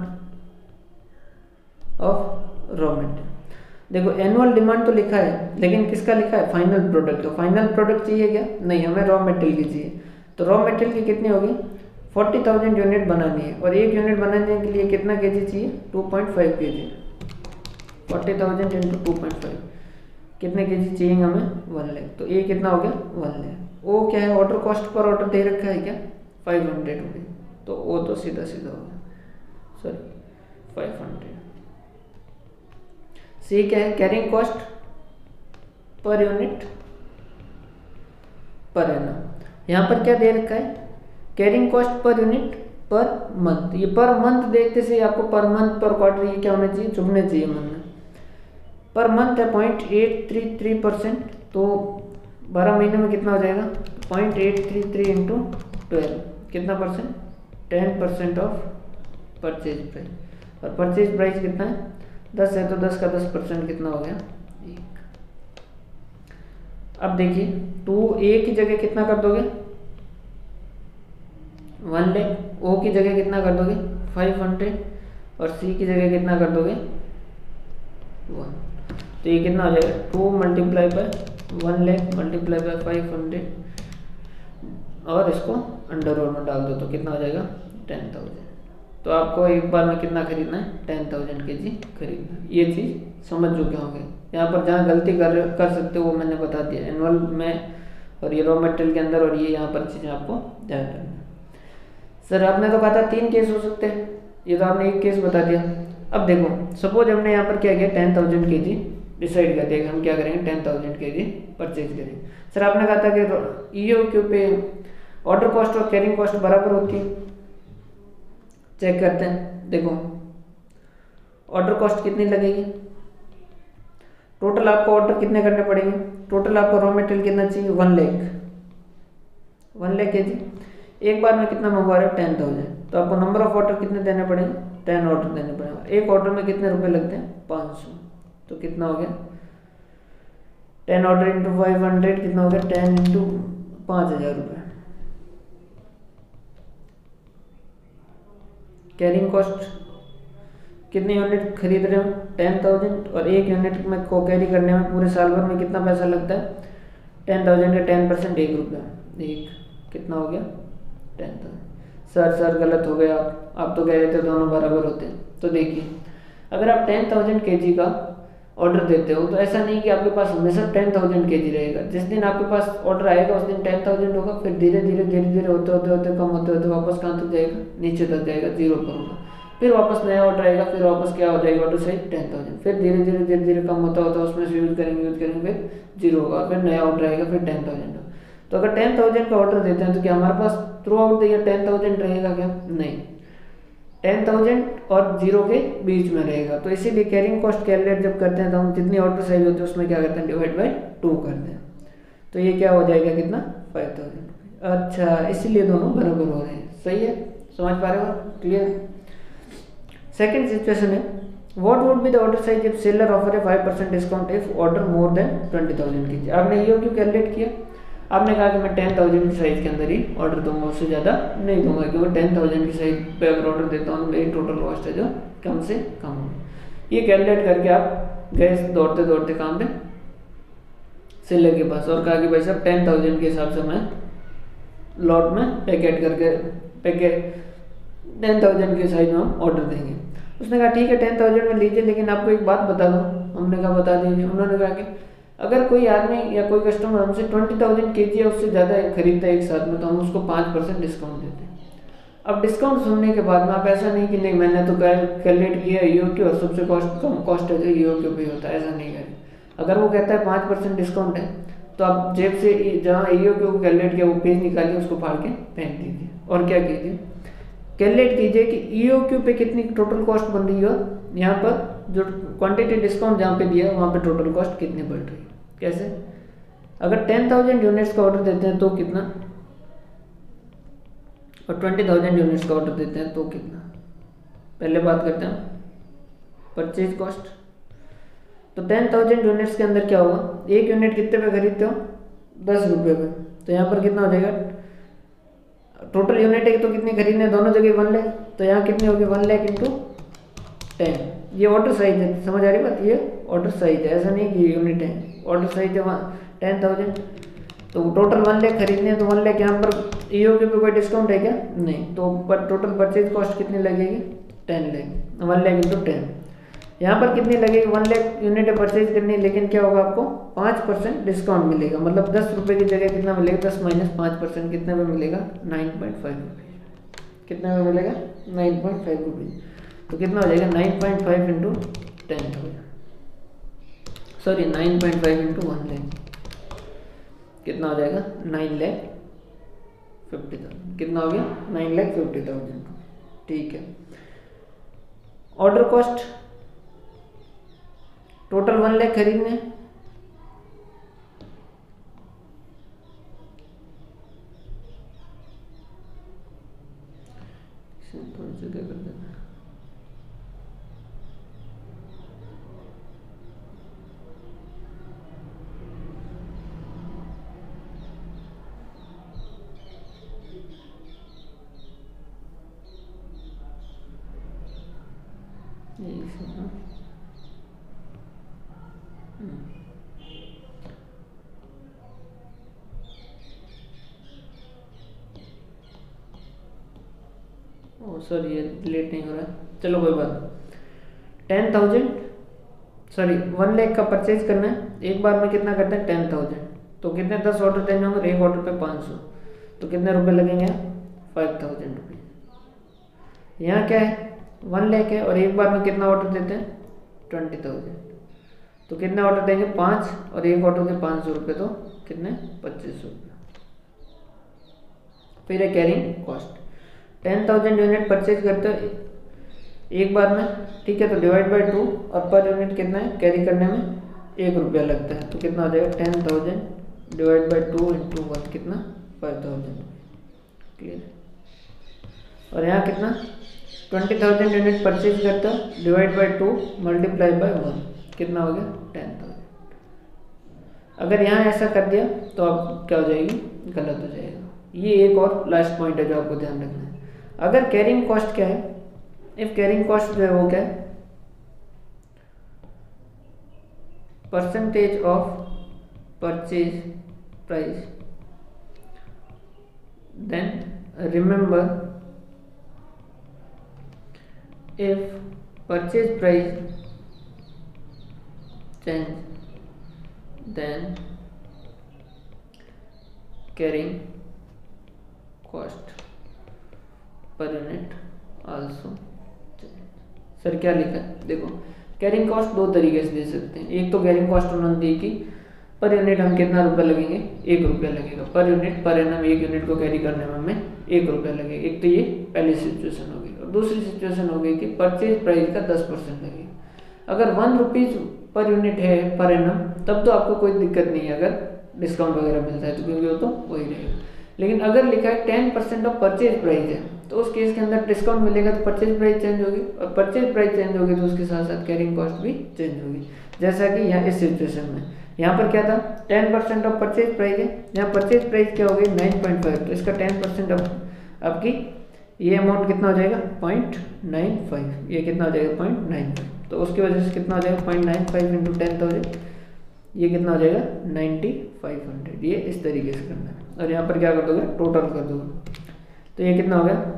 of raw material. देखो एनुअल डिमांड तो लिखा है, लेकिन किसका लिखा है, फाइनल प्रोडक्ट का। फाइनल प्रोडक्ट चाहिए क्या, नहीं, हमें रॉ मटेरियल की चाहिए। तो रॉ मटेरियल की कितनी होगी, फोर्टी थाउजेंड यूनिट बनानी है और एक यूनिट बनाने के लिए कितना के जी चाहिए, to point five K G, forty thousand into two point five, कितने के जी चाहिए हमें, वन लाख। तो ये कितना हो गया, वन लाख। ओ क्या है, ऑर्डर कॉस्ट पर ऑर्डर दे रखा है क्या, फाइव हंड्रेड रुपये, तो वो तो सीधा सीधा हो गया, सॉरी फाइव हंड्रेड। सी क्या है, carrying cost per unit per annum. यहाँ पर क्या दे रखा है, carrying cost per unit per month. ये पर मंथ देखते से आपको पर मंथ पर क्वार्टर ये क्या होना चाहिए, चुभने चाहिए मन में। पर मंथ है point eight three three percent, तो बारह महीने में कितना हो जाएगा, point eight three three into twelve कितना percent, ten percent of purchase price. और परचेज प्राइस कितना है, दस है, तो दस का दस परसेंट कितना हो गया, एक। अब देखिए टू ए की जगह कितना कर दोगे, वन लैख, ओ की जगह कितना कर दोगे, फाइव हंड्रेड, और सी की जगह कितना कर दोगे, वन। तो ये कितना हो जाएगा, two multiply by one lakh multiply by five hundred, और इसको अंडर रोड में डाल दो तो कितना हो जाएगा, टेन थाउजेंड। तो आपको एक बार में कितना खरीदना है, टेन थाउजेंड के जी खरीदना है। ये चीज़ समझ चुके होंगे। यहाँ पर जहाँ गलती कर कर सकते हो वो मैंने बता दिया, एनुअल में और ये रॉ मटेरियल के अंदर, और ये यहाँ पर चीज़ें आपको ध्यान रखना है। सर आपने तो कहा था तीन केस हो सकते हैं, ये तो आपने एक केस बता दिया। अब देखो सपोज हमने यहाँ पर क्या किया, टेन थाउजेंड के जी डिसाइड कर दिया कि हम क्या करेंगे, ten thousand K G purchase करेंगे। सर आपने कहा था कि ई ओ क्यू पे ऑर्डर कॉस्ट और कैरिंग कॉस्ट बराबर होती है। चेक करते हैं, देखो ऑर्डर कॉस्ट कितनी लगेगी, टोटल आपको ऑर्डर कितने करने पड़ेंगे, टोटल आपको रॉ मटेरियल कितना चाहिए, वन लैख वन लैख के जी। एक बार में कितना मंगवा रहे हो, टेन थाउजेंड, तो आपको नंबर ऑफ ऑर्डर कितने देने पड़ेंगे, टेन ऑर्डर देने पड़ेंगे। एक ऑर्डर में कितने रुपए लगते हैं, पाँच सौ, तो कितना हो गया, ten order into five hundred कितना हो गया, टेन इंटू पाँच हज़ार रुपये। कैरिंग कॉस्ट कितनी यूनिट खरीद रहे हो, टेन थाउजेंड, और एक यूनिट में को कैरी करने में पूरे साल भर में कितना पैसा लगता है, टेन थाउजेंड का टेन परसेंट एक रुपया, एक कितना हो गया, टेन थाउजेंड। सर सर गलत हो गया, आप आप तो कह रहे थे दोनों बराबर होते हैं। तो देखिए अगर आप टेन थाउजेंड के जी का ऑर्डर देते हो तो ऐसा नहीं कि आपके पास हमेशा टेन थाउजेंड के जी रहेगा। जिस दिन आपके पास ऑर्डर आएगा उस दिन टेन थाउजेंड होगा, फिर धीरे धीरे धीरे धीरे होते होते होते कम होते होते वापस कहाँ तक जाएगा, नीचे तक जाएगा, जीरो पर होगा। फिर वापस नया ऑर्डर आएगा, फिर वापस क्या हो जाएगा ऑर्डर साइज टेन थाउजेंड, फिर धीरे धीरे धीरे धीरे कम होता होता उसमें से यूज करेंगे यूज करेंगे फिर जीरो होगा, फिर नया ऑर्डर आएगा, फिर टेन थाउजेंड होगा। तो अगर टेन थाउजेंड का ऑर्डर देते हैं तो क्या हमारे पास throughout the year ten thousand रहेगा क्या, नहीं, टेन थाउजेंड और जीरो के बीच में रहेगा। तो इसीलिए कैरिंग कॉस्ट कैलकुलेट जब करते हैं तो हम जितनी ऑर्डर साइज होती है उसमें क्या करते हैं, डिवाइड बाय टू करते हैं। तो ये क्या हो जाएगा, कितना, फाइव थाउजेंड। अच्छा, इसीलिए दोनों बराबर हो रहे हैं, सही है, समझ पा रहे हो, क्लियर। सेकेंड सिचुएशन है, what would be the order size if seller offer a five percent discount if order more than twenty thousand की। आपने ये क्यों कैलकुलेट किया, आपने कहा कि मैं टेन थाउजेंड की साइज के अंदर ही ऑर्डर दूंगा, उससे ज़्यादा नहीं दूंगा, क्योंकि टेन थाउजेंड की साइज पे अगर ऑर्डर देता हूँ मेरी टोटल कॉस्ट है जो कम से कम हो। ये कैलकुलेट करके आप गए दौड़ते दौड़ते काम पे सेलर के पास और कहा कि भाई साहब टेन थाउजेंड के हिसाब से मैं लॉट में पैकेट करके पैकेट टेन थाउजेंड के साइज में हम ऑर्डर देंगे। उसने कहा ठीक है टेन थाउजेंड में लीजिए, लेकिन आपको एक बात बता दो। हमने कहा बता दीजिए। उन्होंने कहा कि अगर कोई आदमी या कोई कस्टमर हमसे ट्वेंटी थाउजेंड के जी या उससे ज़्यादा खरीदता है एक साथ में, तो हम उसको पाँच परसेंट डिस्काउंट देते हैं। अब डिस्काउंट सुनने के बाद में आप ऐसा नहीं कि नहीं मैंने तो कैलकुलेट किया ईओ क्यू और सबसे कॉस्ट कम कॉस्ट है जो ईओ क्यू पे होता है, ऐसा नहीं करें। अगर वो कहता है पाँच परसेंट डिस्काउंट है तो आप जेब से जहाँ ईओ क्यू को कैलकुलेट किया वो पेज निकालिए, उसको फाड़ के फेंक दीजिए और क्या कीजिए, कैलकुलेट कीजिए कि ईओ क्यू पे कितनी टोटल कॉस्ट बन रही हो, यहाँ पर जो क्वांटिटी डिस्काउंट जहाँ पे दिया है वहाँ पे टोटल कॉस्ट कितनी बढ़ रही है। कैसे, अगर टेन थाउजेंड यूनिट्स का ऑर्डर देते हैं तो कितना, और ट्वेंटी थाउजेंड यूनिट्स का ऑर्डर देते हैं तो कितना। पहले बात करते हैं परचेज कॉस्ट। तो टेन थाउजेंड यूनिट्स के अंदर क्या होगा, एक यूनिट कितने पे खरीदते हो, दस रुपये पे, तो यहाँ पर कितना हो जाएगा, टोटल यूनिट है तो कितनी खरीदने, दोनों जगह वन लैख, तो यहाँ कितनी होगी वन लैख इंटू टेन। ये ऑर्डर साइज है, समझ आ रही बात, ये ऑर्डर साइज है, ऐसा नहीं कि यूनिट है, ऑर्डर साइज है टेन थाउजेंड, तो टोटल वन लैख खरीदने हैं तो वन लैख यहाँ पर ईओ के पे कोई डिस्काउंट है क्या, नहीं, तो पर टोटल परचेज कॉस्ट कितनी लगेगी, ten lakh, one lakh into ten. यहाँ पर कितनी लगेगी, वन लैख यूनिट परचेज करनी है, लेकिन क्या होगा आपको पाँच परसेंट डिस्काउंट मिलेगा, मतलब दस रुपये की जगह कितना मिलेगा, दस माइनस पाँच परसेंट कितने में मिलेगा, नाइन पॉइंट फाइव रुपीज़। कितने में मिलेगा, नाइन पॉइंट फाइव रुपीज़। तो कितना हो जाएगा, nine point five into ten thousand, sorry nine point five into one lakh, कितना हो जाएगा नाइन लैख फिफ्टी थाउजेंड। कितना हो गया नाइन लैख फिफ्टी थाउजेंड। ठीक है, order cost total one lakh खरीदने, थोड़ी सी क्या कर देना, ओ सर ये डिलीट नहीं हो रहा है, चलो कोई बात। Ten thousand sorry one lakh का परचेज करना है, एक बार में कितना करते हैं टेन थाउजेंड, तो कितने दस ऑर्डर देने होंगे, एक ऑर्डर पे पाँच सौ, तो कितने रुपए लगेंगे फाइव थाउजेंड रुपये। यहाँ क्या है वन लाख है और एक बार में कितना ऑर्डर देते हैं ट्वेंटी थाउजेंड, तो कितने ऑर्डर देंगे पाँच और एक ऑर्डर के पाँच सौ रुपये, तो कितने पच्चीस सौ रुपये। फिर है carrying cost, ten thousand unit purchase करते हो एक बार में, ठीक है, तो डिवाइड बाई टू और पर यूनिट कितना है कैरी करने में एक रुपया लगता है, तो कितना हो जाएगा ten thousand divide by two into one कितना फाइव थाउजेंड। क्लियर। और यहाँ कितना ट्वेंटी थाउजेंड यूनिट परचेज करते हो divide by two multiply by one कितना हो गया टेन थाउजेंड। अगर यहाँ ऐसा कर दिया तो अब क्या हो जाएगी गलत हो जाएगा। ये एक और लास्ट पॉइंट है जो आपको ध्यान रखना है। अगर कैरिंग कॉस्ट क्या है, इफ कैरिंग कॉस्ट जो है वो क्या है percentage of purchase price, then remember if purchase price change then carrying cost per unit also. Sir क्या लिखा है देखो, कैरिंग कॉस्ट दो तरीके से दे सकते हैं। एक तो कैरिंग कॉस्ट उन्होंने दी कि पर यूनिट हम कितना रुपया लगेंगे एक रुपया लगेगा पर यूनिट, पर एनम एक यूनिट को कैरी करने में हमें एक रुपया लगेगा। एक तो ये पहली सिचुएशन हो गई। और दूसरी सिचुएशन हो गई कि परचेज प्राइस का दस परसेंट लगेगा। अगर वन रुपीज पर यूनिट है पर एनम तब तो आपको कोई दिक्कत नहीं है अगर डिस्काउंट वगैरह मिलता है तो, क्योंकि वो तो वही रहेगा। लेकिन अगर लिखा है ten percent of purchase price है तो उस केस के अंदर डिस्काउंट मिलेगा तो परचेज प्राइस चेंज होगी, और परचेज प्राइस चेंज होगी तो उसके साथ साथ कैरिंग कॉस्ट भी चेंज होगी। जैसा कि यहाँ इस सिचुएशन में यहाँ पर क्या था ten percent of purchase price है, यहाँ परचेज प्राइस क्या हो गई नाइन पॉइंट फाइव, तो इसका टेन परसेंट ऑफ आपकी ये अमाउंट कितना हो जाएगा पॉइंट नाइन फाइव, ये कितना हो जाएगा पॉइंट नाइन फाइव, तो उसकी वजह से कितना हो जाएगा point nine five into ten thousand, ये कितना हो जाएगा नाइन्टी फाइव हंड्रेड। ये इस तरीके से करना है। और यहाँ पर क्या कर दोगे टोटल कर दोगे, तो ये कितना हो गया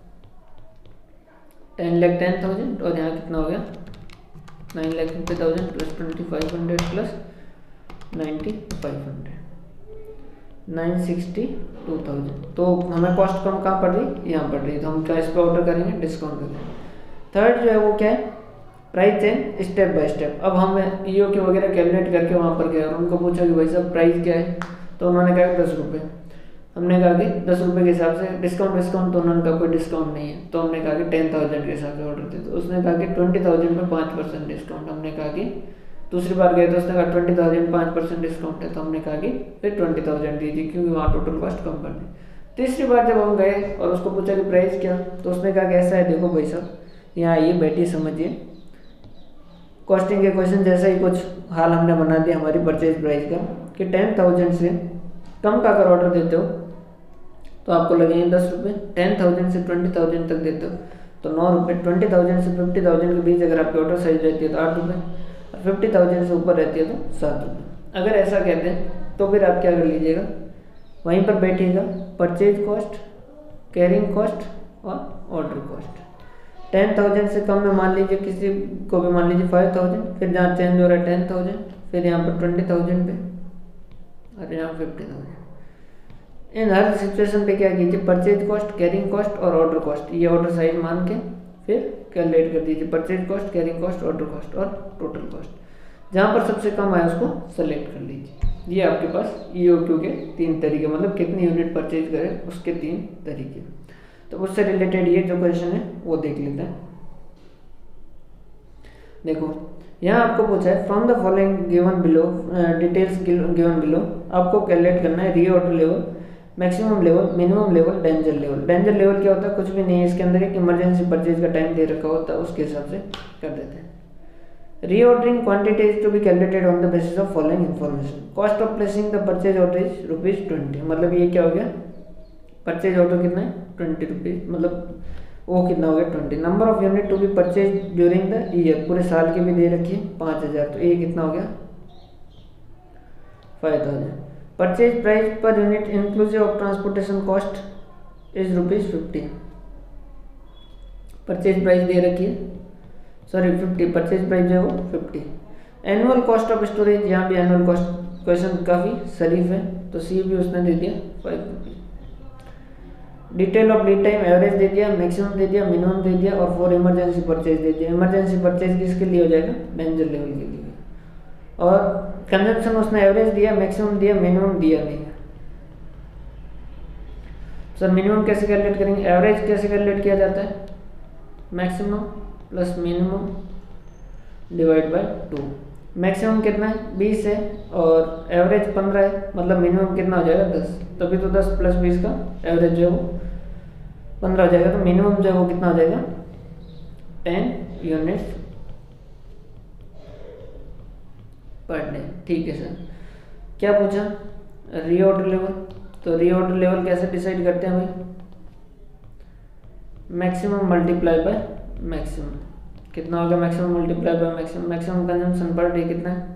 टेन लैख टेन थाउजेंड और यहाँ कितना हो गया nine lakh fifty thousand plus twenty five hundred plus ninety five hundred nine sixty two thousand. तो हमें कॉस्ट कम कहाँ पड़ रही यहाँ पड़ रही, तो हम क्या इस पर ऑर्डर करेंगे डिस्काउंट करेंगे। थर्ड जो है वो क्या है price change step by step. अब हम ईओ के वगैरह कैलकुलेट करके वहाँ पर गए और उनको पूछा कि भाई साहब प्राइस क्या है, तो उन्होंने कहा दस रुपये। हमने कहा कि दस रुपये के हिसाब से डिस्काउंट डिस्काउंट तो उन्होंने कहा कोई डिस्काउंट नहीं है, तो हमने कहा कि टेन थाउजेंड के हिसाब से ऑर्डर दे, तो उसने कहा कि ट्वेंटी थाउजेंड में पाँच परसेंट डिस्काउंट। हमने कहा कि दूसरी बार गए तो उसने कहा ट्वेंटी थाउजेंड पाँच परसेंट डिस्काउंट है, तो हमने कहा कि फिर ट्वेंटी थाउजेंड दीजिए क्योंकि वहाँ टोटल कॉस्ट कम कर दी। तीसरी बार जब हम गए और उसको पूछा कि प्राइस क्या, तो उसने कहा कि ऐसा है देखो भाई साहब यहाँ आइए बैठिए समझिए, कॉस्टिंग के क्वेश्चन जैसा ही कुछ हाल हमने बना दिया हमारी परचेज प्राइस का कि टेन थाउजेंड से कम का अगर ऑर्डर देते हो तो आपको लगेंगे दस रुपये, टेन थाउजेंड से ट्वेंटी थाउजेंड तक देते हो तो नौ रुपये, ट्वेंटी थाउजेंड से फिफ्टी थाउजेंड के बीच अगर आपकी ऑर्डर साइज रहती है तो आठ रुपये, और फिफ्टी थाउजेंड से ऊपर रहती है तो सात रुपये। अगर ऐसा कहते हैं तो फिर आप क्या कर लीजिएगा वहीं पर बैठिएगा परचेज कॉस्ट, कैरिंग कॉस्ट और ऑर्डर कॉस्ट। टेन थाउजेंड से कम में मान लीजिए किसी को भी मान लीजिए फाइव थाउजेंड, फिर जहाँ चेंज हो रहा है टेन थाउजेंड, फिर यहाँ पर ट्वेंटी थाउजेंड पे और यहाँ फिफ्टी थाउजेंड। इन हर सिचुएशन पे क्या कीजिए परचेज कॉस्ट, कैरिंग कॉस्ट और ऑर्डर कॉस्ट, ये ऑर्डर साइज मान के फिर कैलकुलेट कर दीजिए purchase cost, carrying cost, order cost और टोटल कॉस्ट। जहाँ पर सबसे कम आए उसको सेलेक्ट कर लीजिए। ये आपके पास ई ओ क्यू के तीन तरीके, मतलब कितनी यूनिट परचेज करें उसके तीन तरीके। तो उससे रिलेटेड ये जो क्वेश्चन है वो देख लेते हैं। देखो यहाँ आपको पूछा है from the following given below details given below, आपको कैलकुलेट करना है reorder level, maximum level, minimum level, danger level. Danger level क्या होता है, कुछ भी नहीं है इसके अंदर, एक इमरजेंसी परचेज का टाइम दे रखा होता है, उसके हिसाब से कर देते हैं। Reordering quantity is to be calculated on the basis of following information. Cost of placing the purchase order is rupees twenty, मतलब ये क्या हो गया, परचेज ऑर्डर कितना है ट्वेंटी रुपीज, मतलब वो कितना हो गया twenty. Number of unit to be purchase during the year, पूरे साल के भी दे रखी है पाँच हज़ार, तो ये कितना हो गया five thousand. Purchase price per unit inclusive of transportation cost is rupees fifty, purchase price दे रखी है, सॉरी फिफ्टी, परचेज प्राइस जो है वो fifty. Annual cost of storage, यहाँ भी एनुअल कॉस्ट क्वेश्चन काफ़ी शरीफ है, तो सी भी उसने दे दिया five rupees. Detail of lead time average दे दिया, मैक्सिमम दे दिया, मिनिमम दे दिया, और फॉर इमरजेंसी परचेज दे दिया। इमरजेंसी परचेज किसके लिए हो जाएगा, डेंजर लेवल के लिए। और कंजप्शन उसने एवरेज दिया, मैक्सिमम दिया, मिनिमम दिया नहीं। सर मिनिमम कैसे कैलकुलेट करेंगे, एवरेज कैसे कैलकुलेट किया जाता है, maximum plus minimum divide by two. Maximum कितना है बीस है और एवरेज पंद्रह है, मतलब मिनिमम कितना हो जाएगा दस, तभी तो दस प्लस बीस का एवरेज जो है वो पंद्रह हो जाएगा, तो मिनिमम जो है वो कितना हो जाएगा टेन यूनिट्स पर डे। ठीक है सर, क्या पूछा, रीऑर्डर लेवल। तो रीऑर्डर लेवल कैसे डिसाइड करते हैं भाई, मैक्सिमम मल्टीप्लाई बाय मैक्सिमम, कितना होगा maximum multiply by maximum. Maximum consumption per day कितना है,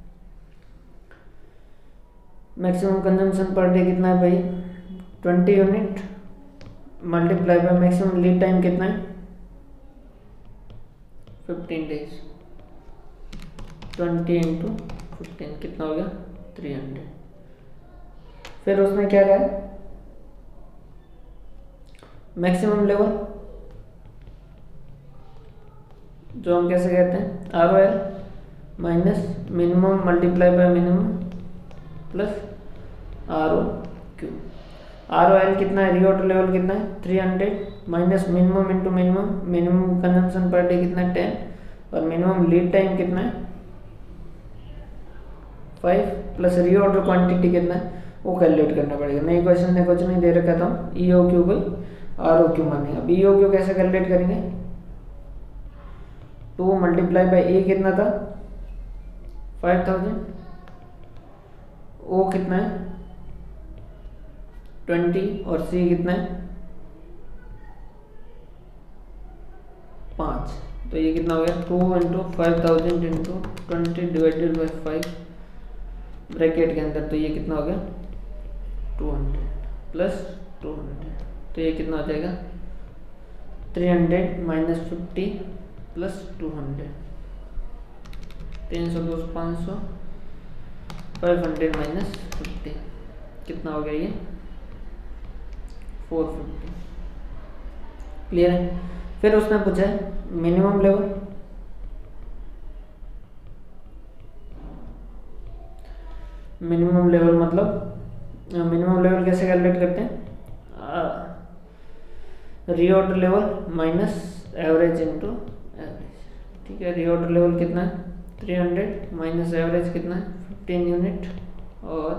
मैक्सिमम कंजम्पशन पर डे कितना है भाई twenty unit, multiply by maximum lead time कितना है fifteen days, twenty into fifteen कितना हो गया थ्री हंड्रेड। फिर उसने क्या कहा, मैक्सिमम लेवल जो हम कैसे कहते हैं R O L minus minimum multiply by minimum plus R O Q. R O L कितना है, रीऑर्डर लेवल कितना है three hundred minus minimum into minimum, minimum consumption per day कितना है टेन, और मिनिमम लीड टाइम कितना है five, plus reorder quantity कितना है वो कैलकुलेट करना पड़ेगा। नई क्वेश्चन ने कुछ नहीं दे रखा था, ई ओ क्यू को आर ओ क्यू मानेंगे। अब ई ओ क्यू कैसे कैलकुलेट करेंगे, टू मल्टीप्लाई बाई ए कितना था फाइव थाउजेंड, ओ कितना है ट्वेंटी, और सी कितना है पाँच, तो ये कितना हो गया two into five thousand into twenty divided by five bracket के अंदर, तो ये कितना हो गया two hundred plus two hundred, तो ये कितना हो जाएगा three hundred minus fifty plus two hundred, तीन सौ दो सौ पाँच सौ, फाइव हंड्रेड माइनस फिफ्टी कितना हो गया ये फोर फिफ्टी। क्लियर है। फिर उसने पूछा है मिनिमम लेवल, मिनिमम लेवल मतलब मिनिमम लेवल कैसे कैलकुलेट करते हैं, reorder level minus average into average. ठीक है, रीऑर्डर लेवल कितना है थ्री हंड्रेड माइनस एवरेज कितना है फिफ्टीन यूनिट और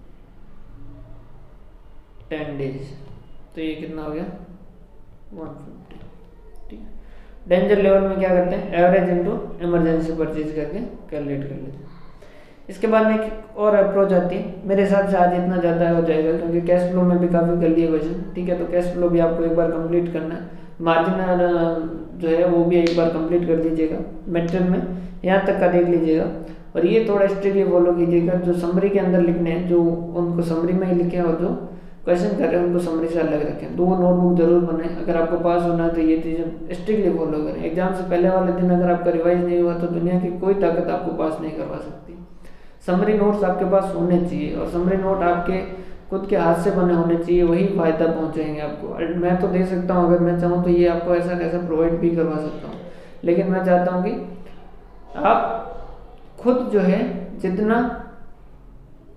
टेन डेज, तो ये कितना हो गया वन फिफ्टी। ठीक है, डेंजर लेवल में क्या करते हैं एवरेज इंटू इमरजेंसी परचेज करके कैलकुलेट कर लेते हैं। इसके बाद में एक और अप्रोच आती है, मेरे हिसाब से आज इतना ज़्यादा हो जाएगा क्योंकि कैश फ्लो में भी काफ़ी कर लिए क्वेश्चन। ठीक है, तो कैश फ्लो भी आपको एक बार कंप्लीट करना है, मार्जिनल जो है वो भी एक बार कंप्लीट कर लीजिएगा, मेटेरियल में यहाँ तक का देख लीजिएगा, और ये थोड़ा स्ट्रिक्टली फॉलो कीजिएगा। जो समरी के अंदर लिखने हैं जो उनको समरी में ही लिखें, और जो क्वेश्चन कर रहे हैं उनको समरी से अलग रखें। दो नोटबुक जरूर बनाएं, अगर आपको पास होना है तो ये चीज़ें स्ट्रिक्टली फॉलो करें। एग्जाम से पहले वाले दिन अगर आपका रिवाइज नहीं हुआ तो दुनिया की कोई ताकत आपको पास नहीं करवा सकती। समरी नोट्स आपके पास होने चाहिए, और समरी नोट आपके खुद के हाथ से बने होने चाहिए, वही फ़ायदा पहुंचाएंगे आपको। मैं तो दे सकता हूं, अगर मैं चाहूँ तो ये आपको ऐसा कैसा प्रोवाइड भी करवा सकता हूँ, लेकिन मैं चाहता हूँ कि आप खुद जो है जितना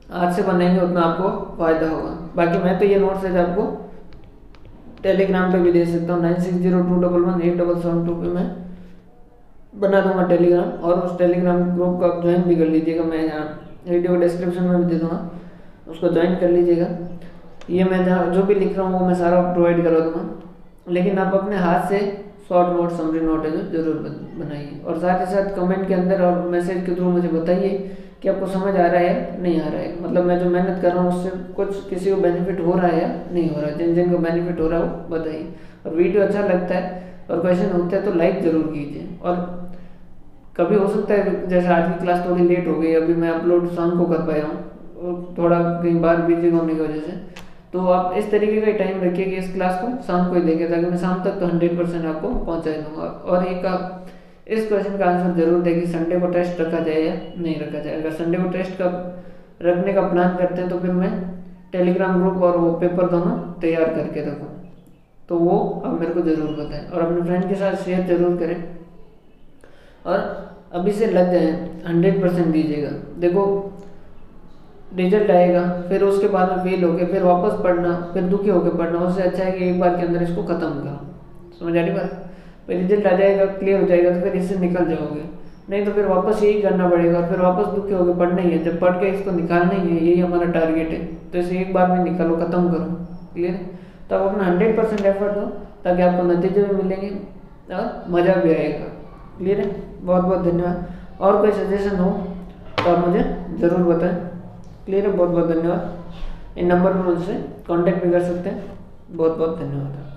आज से बनाएंगे उतना आपको फ़ायदा होगा। बाकी मैं तो ये नोट्स है आपको टेलीग्राम पे भी दे सकता हूँ, nine six zero two double one eight double seven two पे मैं बना दूंगा टेलीग्राम, और उस टेलीग्राम ग्रुप को आप ज्वाइन भी कर लीजिएगा, मैं यहाँ वीडियो को डिस्क्रिप्शन में भी दे दूँगा, उसको ज्वाइन कर लीजिएगा। ये मैं जहाँ जो भी लिख रहा हूँ वो मैं सारा प्रोवाइड करा दूँगा, लेकिन आप अपने हाथ से शॉर्ट नोट समरी नोट है जो जरूर बनाइए, और साथ ही साथ कमेंट के अंदर और मैसेज के थ्रू मुझे बताइए कि आपको समझ आ रहा है नहीं आ रहा है, मतलब मैं जो मेहनत कर रहा हूँ उससे कुछ किसी को बेनिफिट हो रहा है या नहीं हो रहा है। जिन जिन को बेनिफिट हो रहा है वो बताइए, और वीडियो अच्छा लगता है और क्वेश्चन होता है तो लाइक ज़रूर कीजिए। और कभी हो सकता है जैसे आज की क्लास थोड़ी लेट हो गई, अभी मैं अपलोड शाम को कर पाया हूँ थोड़ा कहीं बाहर बिजी होने की वजह से, तो आप इस तरीके का टाइम रखिए कि इस क्लास को शाम को ही देखें, ताकि मैं शाम तक तो हंड्रेड परसेंट आपको पहुँचा दूँगा। और एक आप इस क्वेश्चन का आंसर जरूर दें कि संडे को टेस्ट रखा जाए या नहीं रखा जाए। अगर संडे को टेस्ट का रखने का प्लान करते हैं तो फिर मैं टेलीग्राम ग्रुप और वो पेपर दोनों तैयार करके रखूँ, तो वो आप मेरे को ज़रूर बताएं और अपने फ्रेंड के साथ शेयर जरूर करें, और अभी से लग जाए, हंड्रेड परसेंट दीजिएगा। देखो रिजल्ट आएगा, फिर उसके बाद में फेल हो गए, फिर वापस पढ़ना, फिर दुखी होकर पढ़ना, उससे अच्छा है कि एक बार के अंदर इसको ख़त्म करो। समझ आ रही बात? फिर रिजल्ट आ जाएगा, क्लियर हो जाएगा, तो फिर इससे निकल जाओगे, नहीं तो फिर वापस यही करना पड़ेगा, और फिर वापस दुखी होकर पढ़ना ही है। जब पढ़ के इसको निकालना ही है, यही हमारा टारगेट है, तो इसे एक बार में निकालो, ख़त्म करो। क्लियर? तो आप अपना हंड्रेड परसेंट एफर्ट दो, ताकि आपको नतीजे भी मिलेंगे और मज़ा भी आएगा। क्लियर है? बहुत बहुत धन्यवाद। और कोई सजेशन हो तो आप मुझे ज़रूर बताएं। क्लियर है? बहुत बहुत धन्यवाद। इन नंबर पर मुझसे कांटेक्ट भी कर सकते हैं। बहुत बहुत धन्यवाद।